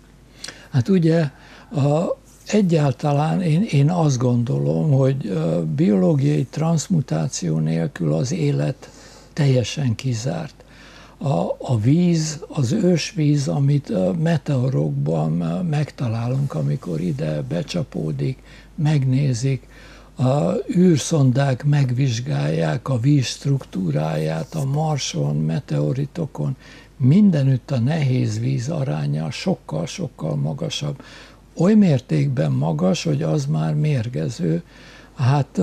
Hát ugye a Egyáltalán én, én azt gondolom, hogy biológiai transzmutáció nélkül az élet teljesen kizárt. A, a víz, az ősvíz, amit meteorokban megtalálunk, amikor ide becsapódik, megnézik, a űrszondák megvizsgálják a víz struktúráját, a Marson, meteoritokon, mindenütt a nehéz víz aránya sokkal-sokkal magasabb. Oly mértékben magas, hogy az már mérgező. Hát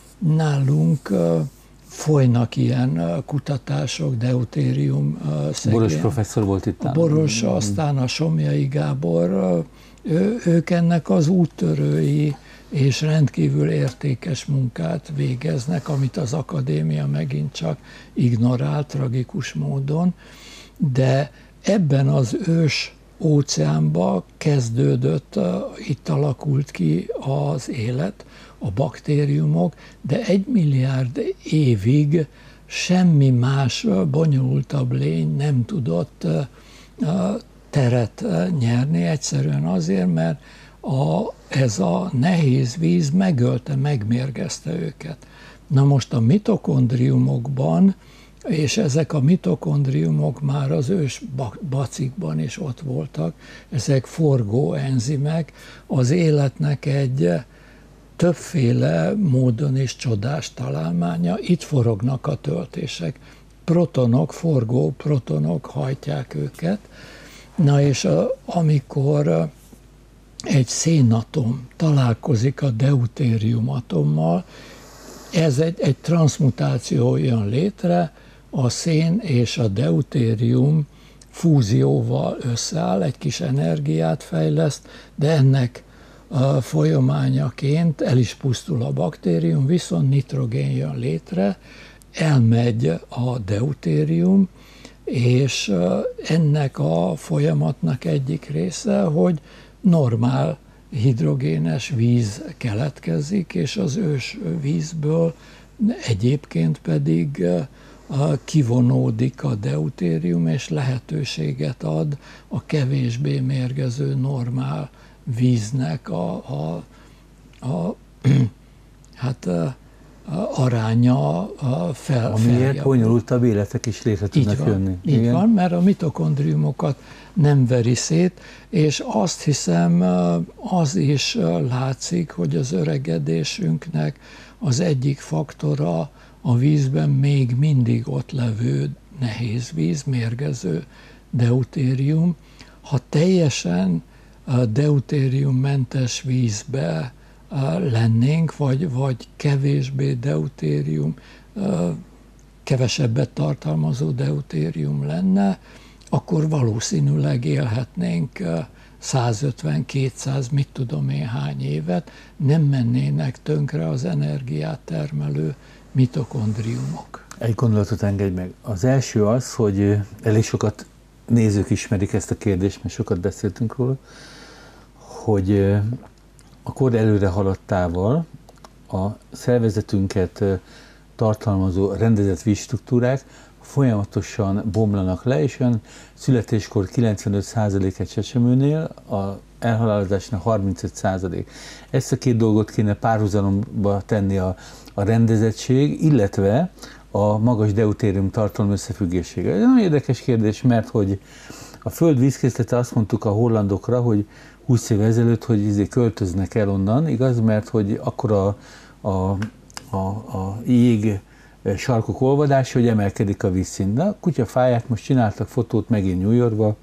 nálunk folynak ilyen kutatások, deutérium szegény. Boros professzor volt itt. A Boros, aztán a Somlyai Gábor, ő, ők ennek az úttörői, és rendkívül értékes munkát végeznek, amit az akadémia megint csak ignorál tragikus módon, de ebben az ős óceánba kezdődött, itt alakult ki az élet, a baktériumok, de egy milliárd évig semmi más bonyolultabb lény nem tudott teret nyerni, egyszerűen azért, mert a, ez a nehéz víz megölte, megmérgezte őket. Na most a mitokondriumokban, és ezek a mitokondriumok már az ős bacikban is ott voltak, ezek forgó enzimek, az életnek egy többféle módon is csodás találmánya, itt forognak a töltések. Protonok, forgó protonok hajtják őket. Na és a, amikor egy szénatom találkozik a deutérium atommal, ez egy, egy transzmutáció jön létre, a szén és a deutérium fúzióval összeáll, egy kis energiát fejleszt, de ennek a folyamányaként el is pusztul a baktérium, viszont nitrogén jön létre, elmegy a deutérium, és ennek a folyamatnak egyik része, hogy normál hidrogénes víz keletkezik, és az ős vízből egyébként pedig kivonódik a deutérium, és lehetőséget ad a kevésbé mérgező normál víznek a, a, a hát aránya fel. Amiért bonyolultabb életek is létre tudnak van, jönni. Így Igen. van, mert a mitokondriumokat nem veri szét, és azt hiszem, az is látszik, hogy az öregedésünknek az egyik faktora a vízben még mindig ott levő nehéz víz, mérgező deutérium. Ha teljesen deutériummentes vízbe lennénk, vagy, vagy kevésbé deutérium, kevesebbet tartalmazó deutérium lenne, akkor valószínűleg élhetnénk százötven-kétszáz, mit tudom én hány évet, nem mennének tönkre az energiát termelő mitokondriumok. Egy gondolatot engedj meg. Az első az, hogy elég sokat nézők ismerik ezt a kérdést, mert sokat beszéltünk róla, hogy a kor előre haladtával a szervezetünket tartalmazó rendezett vízstruktúrák folyamatosan bomlanak le, és olyan születéskor kilencvenöt százalék egy csecsemőnél, a elhalálozásnál harmincöt százalék. Ezt a két dolgot kéne párhuzamba tenni a, a rendezettség, illetve a magas deutérium tartalom összefüggésége. Ez nagyon érdekes kérdés, mert hogy a Föld vízkészlete, azt mondtuk a hollandokra, hogy húsz év ezelőtt, hogy izé költöznek el onnan, igaz? Mert hogy akkor a, a, a, a jég sarkok olvadása, hogy emelkedik a vízszint. De a kutyafáját most csináltak fotót megint New Yorkba,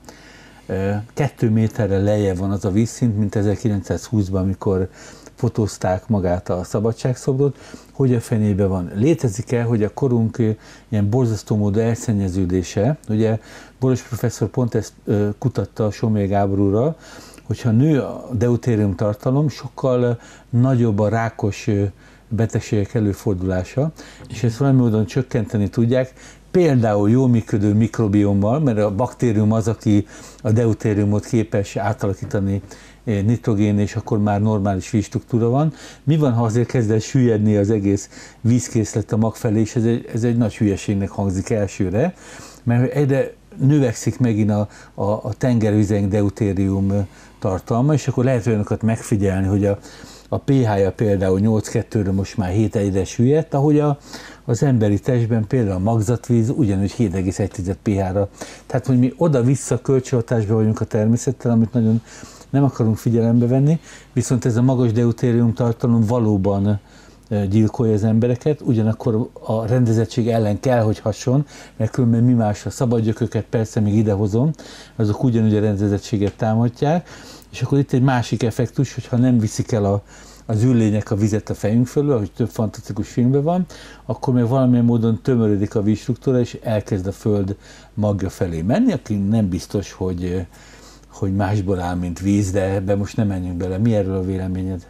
kettő méterre lejjebb van az a vízszint, mint ezerkilencszázhúszban, amikor fotózták magát a szabadságszobrot, hogy a fenébe van. Létezik-e, hogy a korunk ilyen borzasztó módú elszennyeződése, ugye Boros professzor pont ezt kutatta a Somlyai Gábor úrral, hogyha nő a deutérium tartalom, sokkal nagyobb a rákos betegségek előfordulása, és ezt valami módon csökkenteni tudják, például jól működő mikrobiommal, mert a baktérium az, aki a deutériumot képes átalakítani nitrogén, és akkor már normális vízstruktúra van. Mi van, ha azért kezd el süllyedni az egész vízkészlet a mag felé, és ez egy, ez egy nagy hülyeségnek hangzik elsőre, mert egyre növekszik megint a, a, a tengervizeink deutérium tartalma, és akkor lehet olyanokat megfigyelni, hogy a, a pé há-ja például nyolc kettőről most már hét egyre süllyedt, ahogy a, az emberi testben például a magzatvíz ugyanúgy hét egész egy pé há-ra. Tehát, hogy mi oda-vissza kölcsönhatásban vagyunk a természettel, amit nagyon nem akarunk figyelembe venni, viszont ez a magas deutérium tartalom valóban gyilkolja az embereket, ugyanakkor a rendezettség ellen kell, hogy hasson, mert különben mi más, a szabadgyököket persze még idehozom, azok ugyanúgy a rendezettséget támadják, és akkor itt egy másik effektus, hogyha nem viszik el a, az űrlények a vizet a fejünk fölül, ahogy több fantasztikus filmben van, akkor még valamilyen módon tömörödik a vízstruktúra, és elkezd a Föld magja felé menni, aki nem biztos, hogy, hogy másból áll, mint víz, de ebbe most nem menjünk bele. Mi erről a véleményed?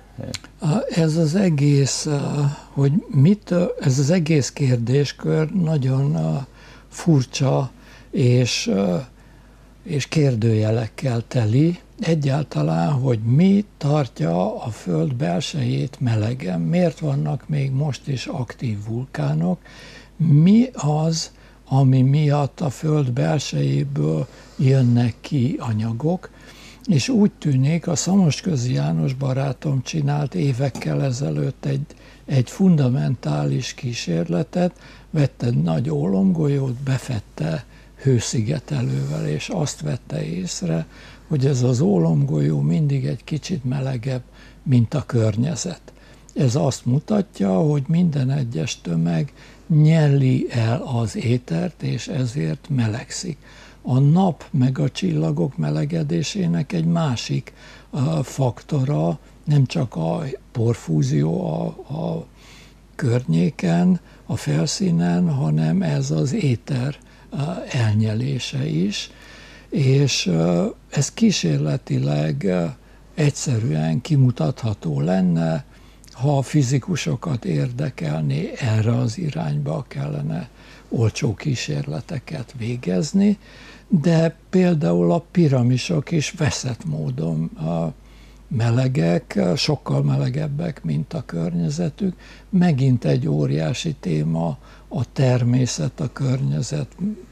Ez az egész, hogy mit, ez az egész kérdéskör nagyon furcsa és, és kérdőjelekkel teli. Egyáltalán, hogy mi tartja a Föld belsejét melegen, miért vannak még most is aktív vulkánok, mi az, ami miatt a Föld belsejéből jönnek ki anyagok, és úgy tűnik, a Szamosközi János barátom csinált évekkel ezelőtt egy, egy fundamentális kísérletet, vette egy nagy ólomgolyót, befette hőszigetelővel, és azt vette észre, hogy ez az ólomgolyó mindig egy kicsit melegebb, mint a környezet. Ez azt mutatja, hogy minden egyes tömeg nyeli el az étert, és ezért melegszik. A nap meg a csillagok melegedésének egy másik uh, faktora, nem csak a porfúzió a, a környéken, a felszínen, hanem ez az éter uh, elnyelése is, és uh, ez kísérletileg uh, egyszerűen kimutatható lenne, ha a fizikusokat érdekelné, erre az irányba kellene olcsó kísérleteket végezni, de például a piramisok is veszett módon a melegek, sokkal melegebbek, mint a környezetük. Megint egy óriási téma a természet, a környezet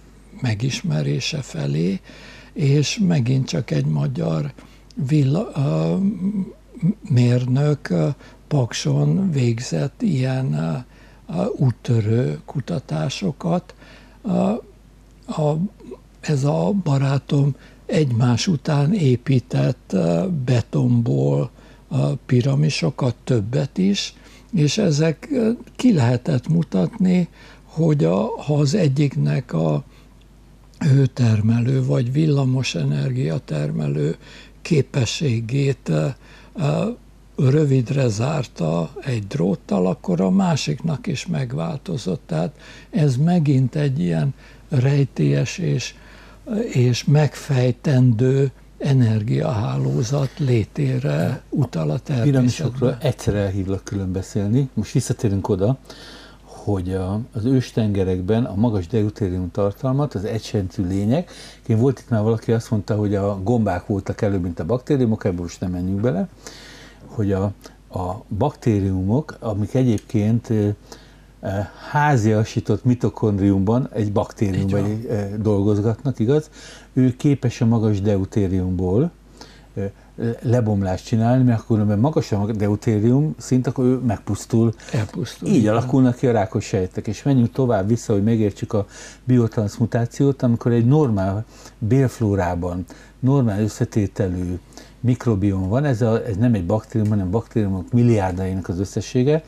megismerése felé, és megint csak egy magyar villa, mérnök Pakson végzett ilyen úttörő kutatásokat. A, a, ez a barátom egymás után épített betonból piramisokat, többet is, és ezek ki lehetett mutatni, hogy a, ha az egyiknek a hőtermelő vagy villamos energiatermelő képességét rövidre zárta egy dróttal, akkor a másiknak is megváltozott. Tehát ez megint egy ilyen rejtélyes és, és megfejtendő energiahálózat létére utal a természetben. Piramisokról egyszer elhívlak külön beszélni. Most visszatérünk oda, hogy a, az őstengerekben a magas deutérium tartalmat, az egysejtű lények, én volt itt már valaki, azt mondta, hogy a gombák voltak előbb, mint a baktériumok, ebből most nem menjünk bele, hogy a, a baktériumok, amik egyébként e, háziasított mitokondriumban egy baktériumban e, dolgozgatnak, igaz? Ő képes a magas deutériumból e, lebomlást csinálni, mert akkor mert magas a deutérium szint, akkor ő megpusztul. Elpusztul. Így igen. Alakulnak ki a rákos sejtek. És menjünk tovább vissza, hogy megértsük a biotranszmutációt, amikor egy normál bélflórában, normál összetételű mikrobiom van, ez, a, ez nem egy baktérium, hanem baktériumok milliárdainak az összessége,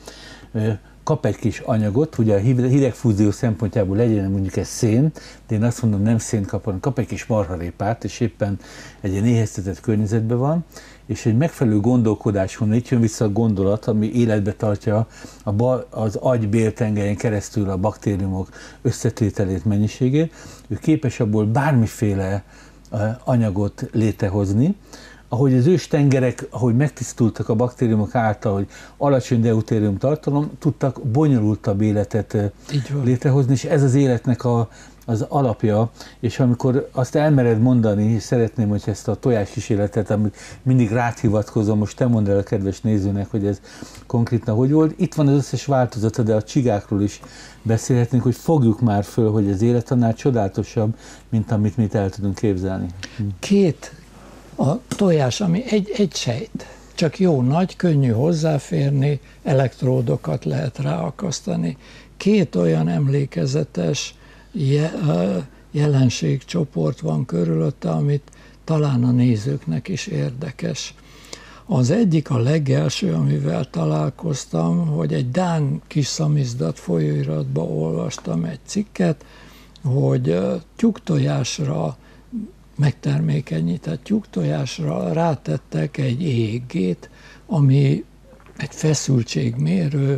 kap egy kis anyagot, ugye a hidegfúzió szempontjából legyen mondjuk ez szén, de én azt mondom, nem szén kap, hanem kap egy kis marharépát, és éppen egy ilyen éheztetett környezetben van, és egy megfelelő gondolkodáson, itt jön vissza a gondolat, ami életbe tartja a bal, az agy béltengelyen keresztül a baktériumok összetételét, mennyiségét, ő képes abból bármiféle anyagot létrehozni, ahogy az őstengerek, ahogy megtisztultak a baktériumok által, hogy alacsony deutérium tartalom, tudtak bonyolultabb életet létrehozni, és ez az életnek a, az alapja, és amikor azt elmered mondani, és szeretném, hogy ezt a tojáskísérletet, amit mindig rád hivatkozom, most te mondd el a kedves nézőnek, hogy ez konkrétan hogy volt, itt van az összes változata, de a csigákról is beszélhetnénk, hogy fogjuk már föl, hogy az élet annál csodálatosabb, mint amit mi el tudunk képzelni. Két A tojás, ami egy, egy sejt, csak jó nagy, könnyű hozzáférni, elektródokat lehet ráakasztani. Két olyan emlékezetes jelenségcsoport van körülötte, amit talán a nézőknek is érdekes. Az egyik, a legelső, amivel találkoztam, hogy egy dán kis szamizdat folyóiratban olvastam egy cikket, hogy tyúktojásra megtermékenyített tyúktojásra rátettek egy é é gét, ami egy feszültségmérő,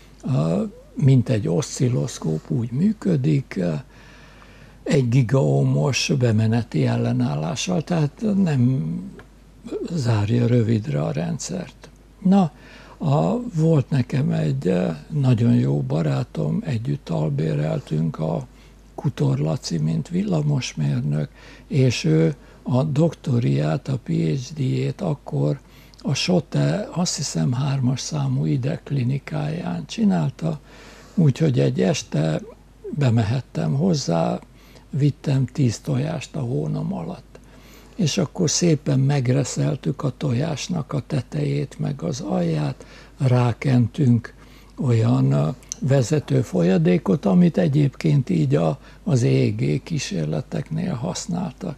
mint egy oszcilloszkóp úgy működik, egy gigaohmos bemeneti ellenállással, tehát nem zárja rövidre a rendszert. Na, a, volt nekem egy nagyon jó barátom, együtt albéreltünk, a Kutor Laci, mint villamosmérnök, és ő a doktoriát, a pé há dé-jét akkor a SOTE, azt hiszem hármas számú idegklinikáján csinálta, úgyhogy egy este bemehettem hozzá, vittem tíz tojást a hónom alatt. És akkor szépen megreszeltük a tojásnak a tetejét, meg az alját, rákentünk olyan vezető folyadékot, amit egyébként így a, az é é gé kísérleteknél használtak.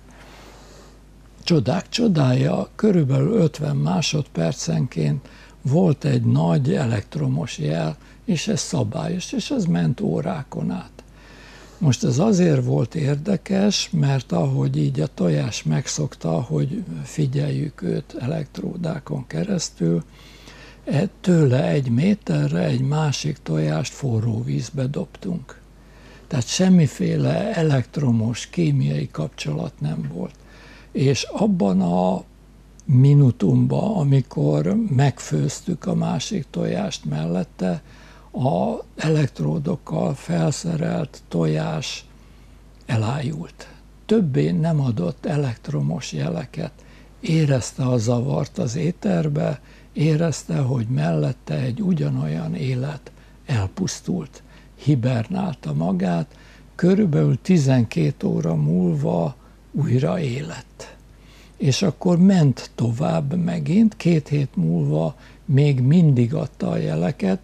Csodák csodája, körülbelül ötven másodpercenként volt egy nagy elektromos jel, és ez szabályos, és ez ment órákon át. Most ez azért volt érdekes, mert ahogy így a tojás megszokta, hogy figyeljük őt elektródákon keresztül, tőle egy méterre egy másik tojást forró vízbe dobtunk. Tehát semmiféle elektromos, kémiai kapcsolat nem volt. És abban a minutumban, amikor megfőztük a másik tojást mellette, az elektródokkal felszerelt tojás elájult. Többé nem adott elektromos jeleket. Érezte a zavart az éterbe, érezte, hogy mellette egy ugyanolyan élet elpusztult, hibernálta magát, körülbelül tizenkét óra múlva újra élet. És akkor ment tovább megint, két hét múlva még mindig adta a jeleket,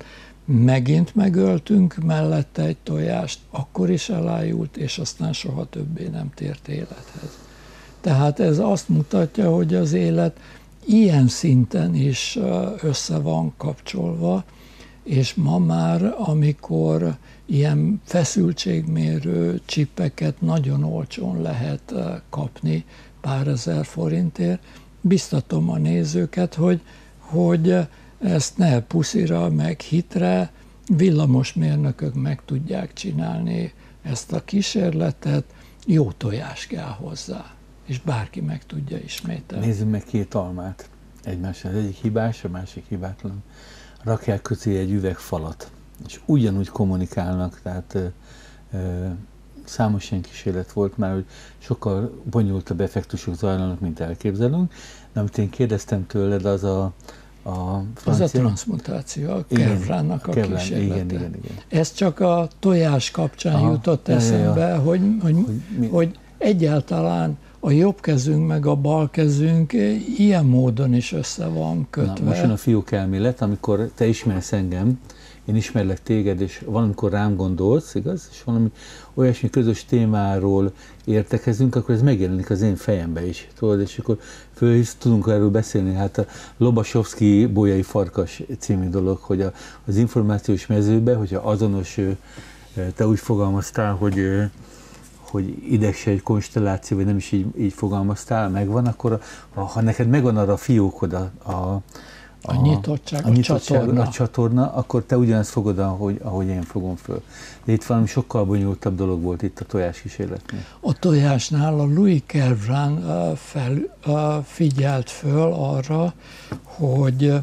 megint megöltünk mellette egy tojást, akkor is elájult, és aztán soha többé nem tért élethez. Tehát ez azt mutatja, hogy az élet ilyen szinten is össze van kapcsolva, és ma már, amikor ilyen feszültségmérő csipeket nagyon olcsón lehet kapni pár ezer forintért, biztatom a nézőket, hogy, hogy ezt ne puszira, meg hitre, villamosmérnökök meg tudják csinálni ezt a kísérletet, jó tojás kell hozzá, és bárki meg tudja ismételni. Nézzük meg két almát egymásra. Az egyik hibás, a másik hibátlan. Rakják közé egy üvegfalat, és ugyanúgy kommunikálnak, tehát ö, ö, számos ilyen kísérlet volt már, hogy sokkal bonyolultabb effektusok zajlanak, mint elképzelünk, de amit én kérdeztem tőled, az a, a francia... Az a transzmutáció, a Kervrannak a, a kísérlete. Igen, igen, igen. Ez csak a tojás kapcsán Aha, jutott eszembe, ja, ja. Hogy, hogy, hogy, hogy egyáltalán a jobb kezünk meg a bal kezünk ilyen módon is össze van kötve. Na, most jön a fiúk elmélet, amikor te ismersz engem, én ismerlek téged, és valamikor rám gondolsz, igaz? És valami olyasmi közös témáról értekezünk, akkor ez megjelenik az én fejembe is, tudod? És akkor fölhisz, tudunk erről beszélni, hát a Lobachowski Bolyai Farkas című dolog, hogy a, az információs mezőbe, hogyha azonos, te úgy fogalmaztál, hogy hogy ideg se egy konstelláció, vagy nem is így, így fogalmaztál, megvan, akkor a, ha neked megvan arra a fiókod, a, a, a, a nyitottság, a, a, nyitottság csatorna. a csatorna, akkor te ugyanezt fogod, ahogy, ahogy én fogom föl. De itt valami sokkal bonyolultabb dolog volt itt a tojás kísérletnél. A tojásnál a Louis Kervran fel, figyelt föl arra, hogy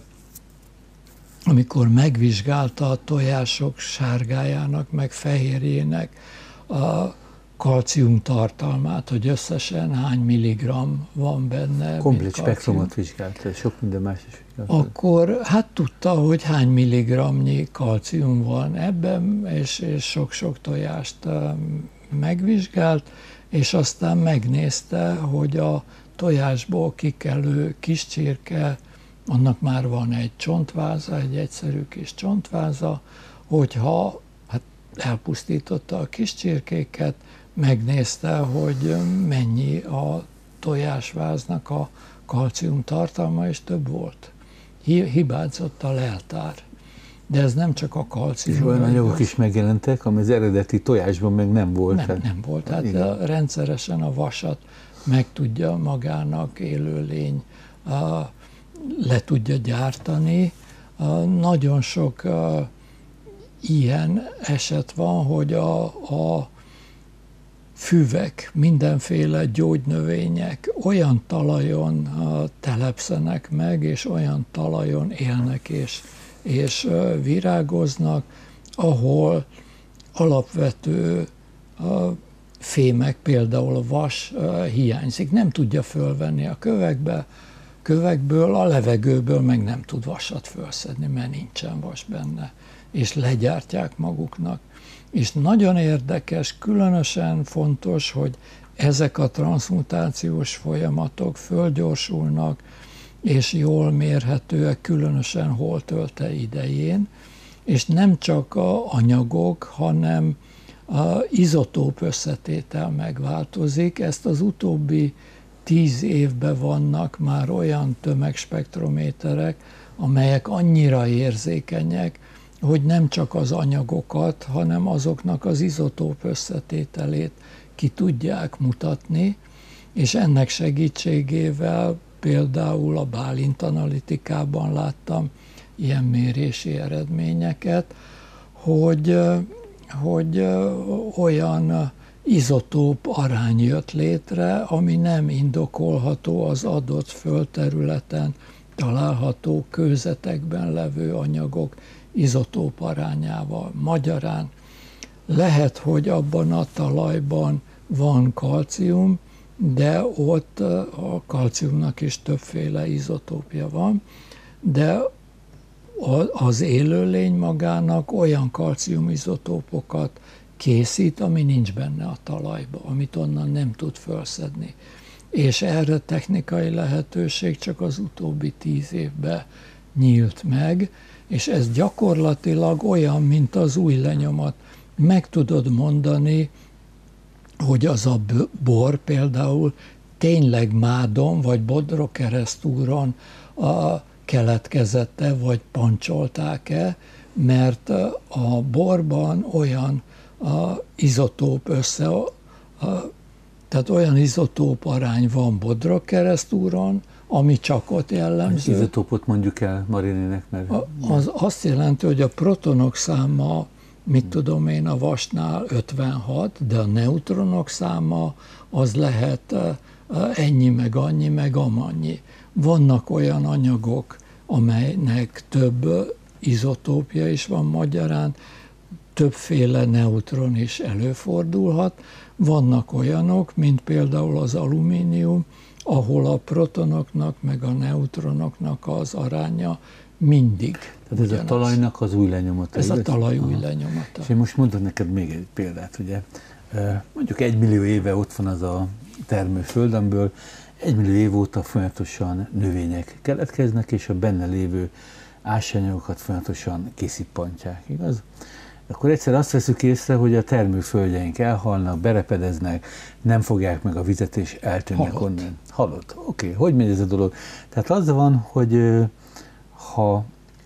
amikor megvizsgálta a tojások sárgájának, meg fehérjének a kalcium tartalmát, hogy összesen hány milligramm van benne. Komplet spektrumot vizsgálta, sok minden más is vizsgálta. Akkor hát tudta, hogy hány milligramnyi kalcium van ebben, és, és sok-sok tojást megvizsgált, és aztán megnézte, hogy a tojásból kikelő kis csirke, annak már van egy csontváza, egy egyszerű kis csontváza, hogyha hát elpusztította a kis csirkéket, megnézte, hogy mennyi a tojásváznak a kalcium tartalma, és több volt. Hibázott a leltár. De ez nem csak a kalcium. És olyan anyagok is megjelentek, ami az eredeti tojásban meg nem volt. Nem, hát. nem volt. Hát a, rendszeresen a vasat meg tudja magának élőlény, a, le tudja gyártani. A, nagyon sok a, ilyen eset van, hogy a, a füvek, mindenféle gyógynövények olyan talajon telepszenek meg, és olyan talajon élnek és, és virágoznak, ahol alapvető fémek, például a vas hiányzik, nem tudja fölvenni a kövekbe, kövekből, a levegőből meg nem tud vasat fölszedni, mert nincsen vas benne, és legyártják maguknak. És nagyon érdekes, különösen fontos, hogy ezek a transzmutációs folyamatok fölgyorsulnak, és jól mérhetőek, különösen holtölte idején, és nem csak a anyagok, hanem az izotóp összetétel megváltozik. Ezt az utóbbi tíz évben vannak már olyan tömegspektrométerek, amelyek annyira érzékenyek, hogy nem csak az anyagokat, hanem azoknak az izotóp összetételét ki tudják mutatni, és ennek segítségével például a Bálint analitikában láttam ilyen mérési eredményeket, hogy, hogy olyan izotóp arány jött létre, ami nem indokolható az adott földterületen található kőzetekben levő anyagok izotóp arányával. Magyarán lehet, hogy abban a talajban van kalcium, de ott a kalciumnak is többféle izotópja van, de az élőlény magának olyan kalciumizotópokat készít, ami nincs benne a talajban, amit onnan nem tud felszedni. És erre technikai lehetőség csak az utóbbi tíz évben nyílt meg, és ez gyakorlatilag olyan, mint az új lenyomat. Meg tudod mondani, hogy az a bor például tényleg Mádon vagy Bodrogkeresztúron keletkezette, vagy pancsolták-e, mert a borban olyan a izotóp össze, a, a, tehát olyan izotóp arány van Bodrogkeresztúron, ami csak ott jellemző. Az izotópot mondjuk el Marinének, mert... Az azt jelenti, hogy a protonok száma, mit tudom én, a vasnál ötvenhat, de a neutronok száma az lehet ennyi, meg annyi, meg amannyi. Vannak olyan anyagok, amelynek több izotópja is van magyarán, többféle neutron is előfordulhat. Vannak olyanok, mint például az alumínium, ahol a protonoknak meg a neutronoknak az aránya mindig Tehát ez ugyanaz. A talajnak az új lenyomata. Ez igaz? a talaj új Aha. lenyomata. És én most mondok neked még egy példát, ugye. Mondjuk egy millió éve ott van az a termőföld, amiből egy millió év óta folyamatosan növények keletkeznek, és a benne lévő ásványanyagokat folyamatosan kiszippantják, igaz? Akkor egyszer azt veszük észre, hogy a termőföldjeink elhalnak, berepedeznek, nem fogják meg a vizet, és eltűnnek Halott. onnan. Halott. Oké, okay. Hogy megy ez a dolog? Tehát az van, hogy ha,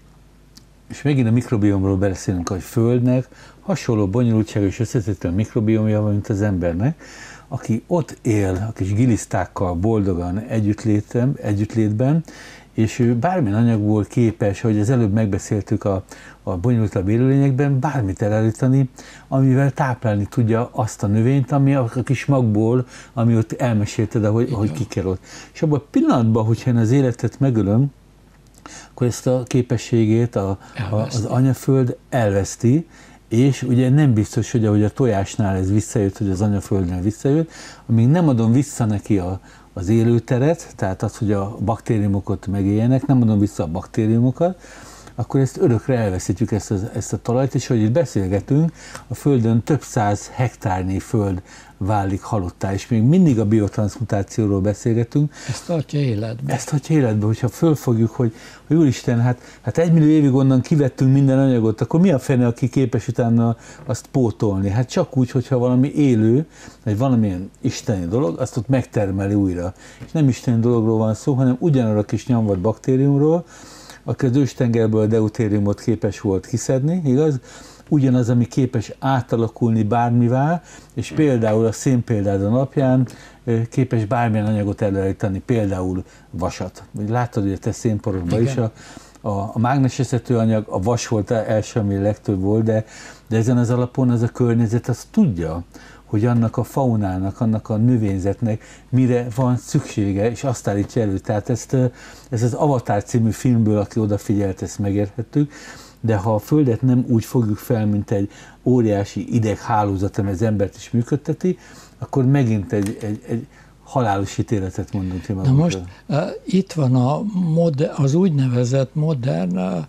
és megint a mikrobiomról beszélünk, hogy Földnek hasonló bonyolultságú és összetetlen mikrobiomja van, mint az embernek, aki ott él a kis gilisztákkal boldogan együttlétem, együttlétben, és ő bármilyen anyagból képes, hogy az előbb megbeszéltük a, a bonyolultabb élőlényekben, bármit elállítani, amivel táplálni tudja azt a növényt, ami a kis magból, ami ott elmesélted, ahogy, ahogy kiker ott. És abban a pillanatban, hogyha én az életet megölöm, akkor ezt a képességét a, a, az anyaföld elveszti, és ugye nem biztos, hogy ahogy a tojásnál ez visszajött, hogy az anyaföldnél visszajött, amíg nem adom vissza neki a, az élőteret, tehát az, hogy a baktériumokat megéljenek, nem adom vissza a baktériumokat, akkor ezt örökre elveszítjük, ezt a, ezt a talajt, és hogy itt beszélgetünk, a Földön több száz hektárnyi föld válik halottá, és még mindig a biotranszmutációról beszélgetünk. Ezt tartja életben. Ezt tartja életben, hogyha fölfogjuk, hogy, hogy úristen, hát, hát egy millió évig onnan kivettünk minden anyagot, akkor mi a fene, aki képes utána azt pótolni? Hát csak úgy, hogyha valami élő, vagy valamilyen isteni dolog, azt ott megtermeli újra. És nem isteni dologról van szó, hanem ugyanarra a kis nyomvat baktériumról, aki az őstengerből a deutériumot képes volt kiszedni, igaz? Ugyanaz, ami képes átalakulni bármivá, és például a szénpéldád alapján képes bármilyen anyagot előállítani, például vasat. Látod, hogy a te szénporodban is a, a, a mágneseszető anyag, a vas volt első, ami legtöbb volt, de, de ezen az alapon az a környezet azt tudja, hogy annak a faunának, annak a növényzetnek mire van szüksége, és azt állítja elő. Tehát ezt, ez az Avatar című filmből, aki odafigyelt, ezt megérthettük, de ha a Földet nem úgy fogjuk fel, mint egy óriási ideghálózat, amely az embert is működteti, akkor megint egy, egy, egy halálos ítéletet mondunk. Na most uh, itt van a moder, az úgynevezett modern uh,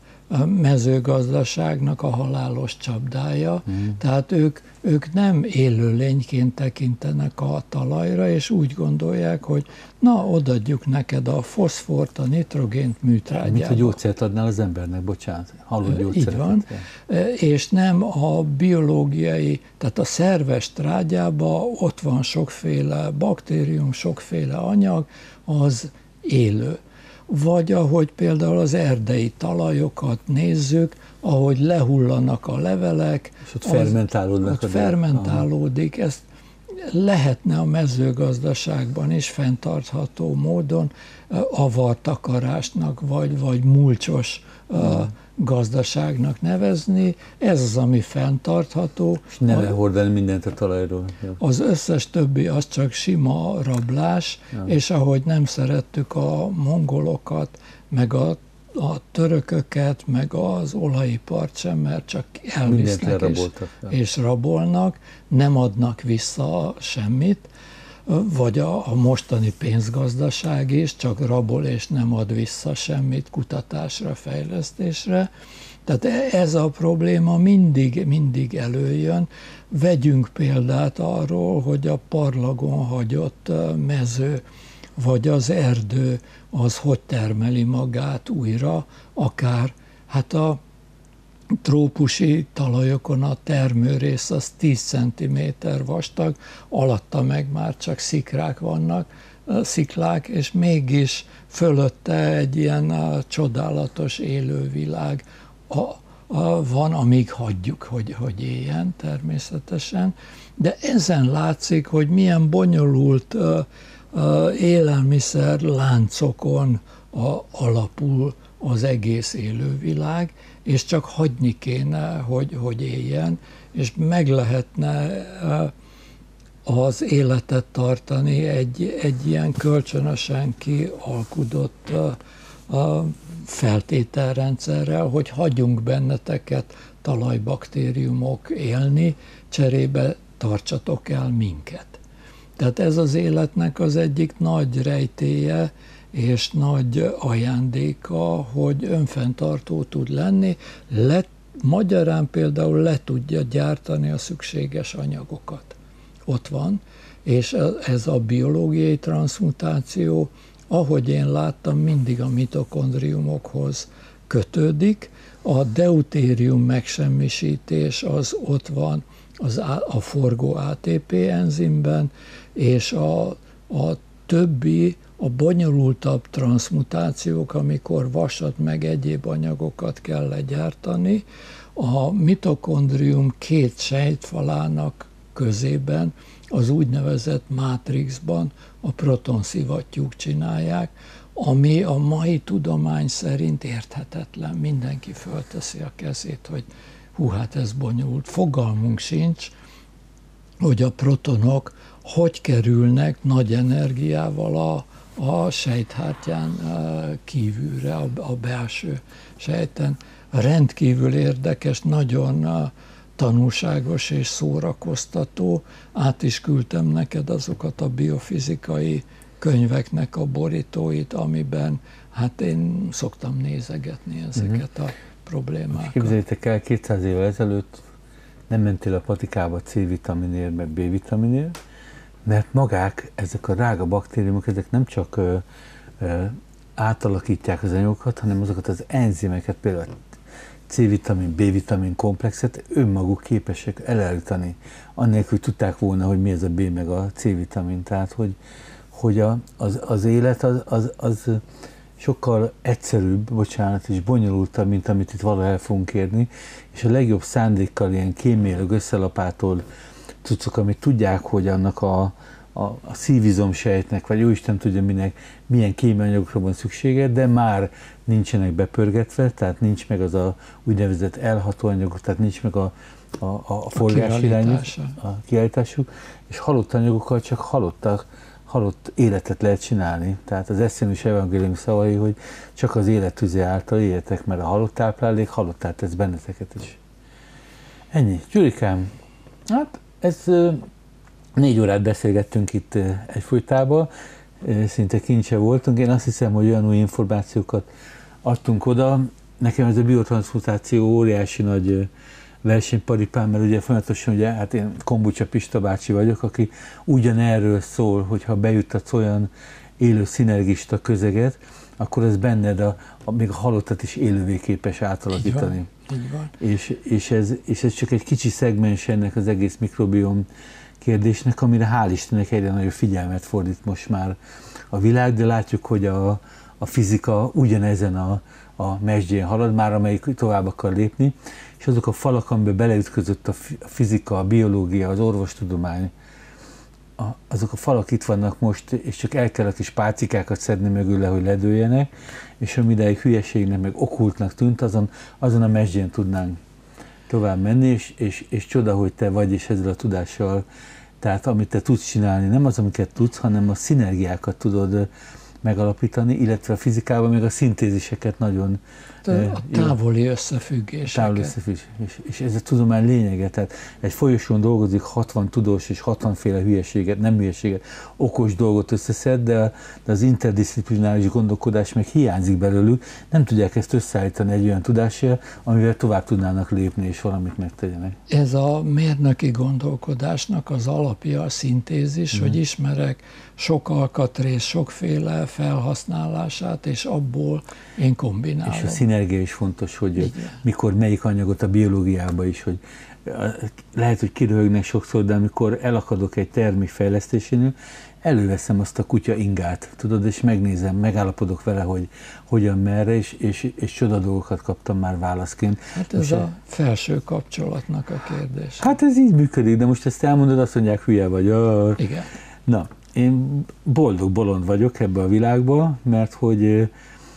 mezőgazdaságnak a halálos csapdája, mm. tehát ők, ők nem élőlényként tekintenek a talajra, és úgy gondolják, hogy na, odaadjuk neked a foszfort, a nitrogént műtrágyába. Mint a gyógyszert adnál az embernek, bocsánat, halott gyógyszert. Így van, és nem a biológiai, tehát a szerves trágyába ott van sokféle baktérium, sokféle anyag, az élő. Vagy ahogy például az erdei talajokat nézzük, ahogy lehullanak a levelek, és ott fermentálódnak. Ott fermentálódik, ezt lehetne a mezőgazdaságban is fenntartható módon avartakarásnak, vagy, vagy mulcsos hmm. gazdaságnak nevezni. Ez az, ami fenntartható. És ne lehordani mindent a talajról. Az összes többi az csak sima rablás, ja. És ahogy nem szerettük a mongolokat, meg a, a törököket, meg az olajipart sem, mert csak elvisznek és, ja. és rabolnak, nem adnak vissza semmit, vagy a, a mostani pénzgazdaság is csak rabol és nem ad vissza semmit kutatásra, fejlesztésre. Tehát ez a probléma mindig, mindig előjön. Vegyünk példát arról, hogy a parlagon hagyott mező, vagy az erdő, az hogy termeli magát újra, akár hát a trópusi talajokon a termőrész az tíz centiméter vastag, alatta meg már csak szikrák vannak, sziklák, és mégis fölötte egy ilyen a, csodálatos élővilág a, a, van, amíg hagyjuk, hogy, hogy éljen természetesen, de ezen látszik, hogy milyen bonyolult uh, uh, élelmiszer láncokon uh, alapul az egész élővilág, és csak hagyni kéne, hogy, hogy éljen, és meg lehetne uh, az életet tartani egy, egy ilyen kölcsönösen kialkudott uh, uh, feltételrendszerrel, hogy hagyjunk benneteket talajbaktériumok élni, cserébe tartsatok el minket. Tehát ez az életnek az egyik nagy rejtélye és nagy ajándéka, hogy önfenntartó tud lenni, le, magyarán például le tudja gyártani a szükséges anyagokat. Ott van, és ez a biológiai transzmutáció, ahogy én láttam, mindig a mitokondriumokhoz kötődik. A deutérium megsemmisítés az ott van az a forgó á té pé enzimben, és a, a többi, a bonyolultabb transzmutációk, amikor vasat meg egyéb anyagokat kell legyártani, a mitokondrium két sejtfalának közében, az úgynevezett mátrixban a protonszivattyúk csinálják, ami a mai tudomány szerint érthetetlen. Mindenki fölteszi a kezét, hogy hú, hát ez bonyolult. Fogalmunk sincs, hogy a protonok hogy kerülnek nagy energiával a, a sejthártyán kívülre, a, a belső sejten. Rendkívül érdekes, nagyon tanulságos és szórakoztató. Át is küldtem neked azokat a biofizikai könyveknek a borítóit, amiben hát én szoktam nézegetni ezeket uh-huh. a problémákat. Képzeljétek el, kétszáz évvel ezelőtt nem mentél a patikába C-vitaminért, meg B-vitaminért, mert magák, ezek a drága baktériumok, ezek nem csak ö, ö, átalakítják az anyagokat, hanem azokat az enzimeket, például C-vitamin, B-vitamin komplexet önmaguk képesek elállítani, annélkül, hogy tudták volna, hogy mi ez a B meg a C-vitamin. Tehát, hogy, hogy a, az, az élet az, az, az sokkal egyszerűbb, bocsánat, és bonyolultabb, mint amit itt valaha el fogunk érni, és a legjobb szándékkal ilyen kémiailag összelapátolt cuccok, amit tudják, hogy annak a, a, a szívizomsejtnek, vagy jóisten tudja minek, milyen kémiai anyagokra van szüksége, de már nincsenek bepörgetve, tehát nincs meg az a úgynevezett elható anyagok, tehát nincs meg a, a, a forgásirányú, a kiállításuk, és halott anyagokkal csak halottak, halott életet lehet csinálni. Tehát az eszénus evangélium szavai, hogy csak az élet tüze által éljetek, mert a halott táplálék halottá tesz benneteket is. Ennyi. Gyurikám, hát ez négy órát beszélgettünk itt egyfolytában, szinte kincse voltunk. Én azt hiszem, hogy olyan új információkat adtunk oda. Nekem ez a biotranszmutáció óriási nagy versenyparipám, mert ugye folyamatosan, ugye, hát én Kombucsa Pista bácsi vagyok, aki ugyanerről szól, hogyha bejuttatsz olyan élő szinergista közeget, akkor ez benned a, a, még a halottat is élővé képes átalakítani. Így van, így van. És, és, ez, és ez csak egy kicsi szegmens ennek az egész mikrobiom kérdésnek, amire hál' Istennek egyre nagyobb figyelmet fordít most már a világ, de látjuk, hogy a, a fizika ugyanezen a, a mesdjén halad, már amelyik tovább akar lépni, és azok a falak, amiben beleütközött a fizika, a biológia, az orvostudomány, a, azok a falak itt vannak most, és csak el kell a kis pálcikákat szedni mögül, hogy ledőljenek, és amidáig hülyeségnek, meg okkultnak tűnt, azon, azon a mesdjén tudnánk tovább menni, és, és, és csoda, hogy te vagy, és ezzel a tudással, tehát amit te tudsz csinálni, nem az, amiket tudsz, hanem a szinergiákat tudod megalapítani, illetve a fizikában még a szintéziseket nagyon... A távoli összefüggéseket. Távoli összefüggés. És, és ez a tudomány lényege, tehát egy folyosón dolgozik hatvan tudós és hatvanféle hülyeséget, nem hülyeséget, okos dolgot összeszed, de, de az interdisziplináris gondolkodás meg hiányzik belőlük, nem tudják ezt összeállítani egy olyan tudással, amivel tovább tudnának lépni és valamit megtegyenek. Ez a mérnöki gondolkodásnak az alapja, a szintézis, mm. hogy ismerek sok alkatrész, sokféle felhasználását, és abból én kombinálom. És a energia is fontos, hogy igen. mikor melyik anyagot a biológiába is, hogy lehet, hogy kiröhögnek sokszor, de amikor elakadok egy termék fejlesztésénél, előveszem azt a kutya ingát, tudod, és megnézem, megállapodok vele, hogy hogyan, merre, és, és, és csoda dolgokat kaptam már válaszként. Hát ez most a felső kapcsolatnak a kérdés. Hát ez így működik, de most ezt elmondod, azt mondják, hülye vagy. Ah. Igen. Na, én boldog bolond vagyok ebbe a világba, mert hogy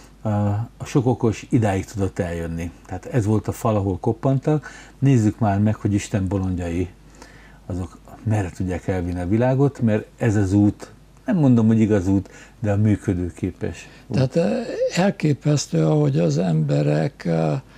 a sok okos idáig tudott eljönni. Tehát ez volt a fal, ahol koppantak. Nézzük már meg, hogy Isten bolondjai azok merre tudják elvinni a világot, mert ez az út, nem mondom, hogy igaz út, de a működőképes út. Tehát elképesztő, ahogy az emberek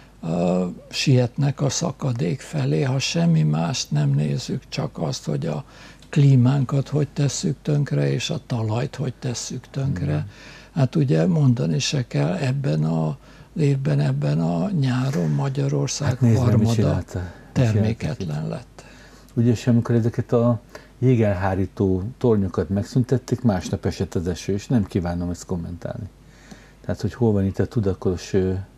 sietnek a szakadék felé, ha semmi mást nem nézzük, csak azt, hogy a klímánkat hogy tesszük tönkre, és a talajt hogy tesszük tönkre. Hmm. Hát ugye mondani se kell, ebben a évben, ebben a nyáron Magyarország hát nézd, harmada terméketlen lett. Ugye, és amikor ezeket a jégelhárító tornyokat megszüntették, másnap esett az eső, és nem kívánom ezt kommentálni. Tehát, hogy hol van itt a tudatos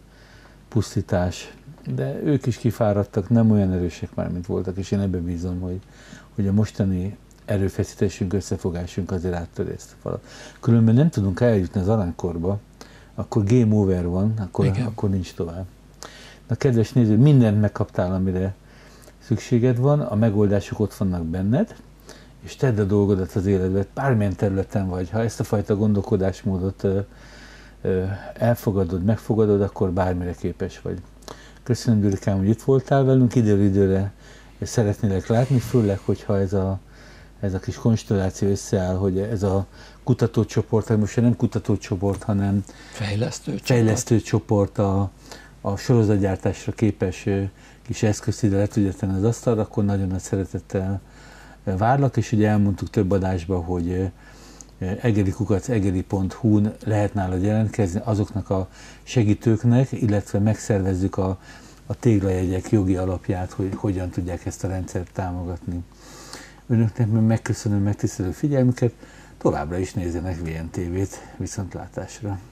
pusztítás, de ők is kifáradtak, nem olyan erősek már, mint voltak, és én ebben bízom, hogy, hogy a mostani erőfeszítésünk, összefogásunk azért áttöri ezt a falat. Különben nem tudunk eljutni az aranykorba, akkor game over van, akkor, akkor nincs tovább. Na, kedves néző, mindent megkaptál, amire szükséged van, a megoldások ott vannak benned, és tedd a dolgodat az életbe, bármilyen területen vagy. Ha ezt a fajta gondolkodásmódot ö, ö, elfogadod, megfogadod, akkor bármire képes vagy. Köszönöm, Gyurikám, hogy itt voltál velünk, időről időre szeretnélek látni, főleg, hogyha ez a, ez a kis konstelláció összeáll, hogy ez a kutatócsoport, most nem kutatócsoport, hanem fejlesztő csoport, fejlesztő csoport a, a sorozatgyártásra képes kis eszközt ide le tudja tenni az asztalra, akkor nagyon nagy szeretettel várlak, és ugye elmondtuk több adásban, hogy egerikukac egeri pont hu-n lehet nálad jelentkezni azoknak a segítőknek, illetve megszervezzük a, a téglajegyek jogi alapját, hogy hogyan tudják ezt a rendszert támogatni. Önöknek megköszönöm megtisztelő figyelmüket, továbbra is nézzenek vé en té vét, viszontlátásra!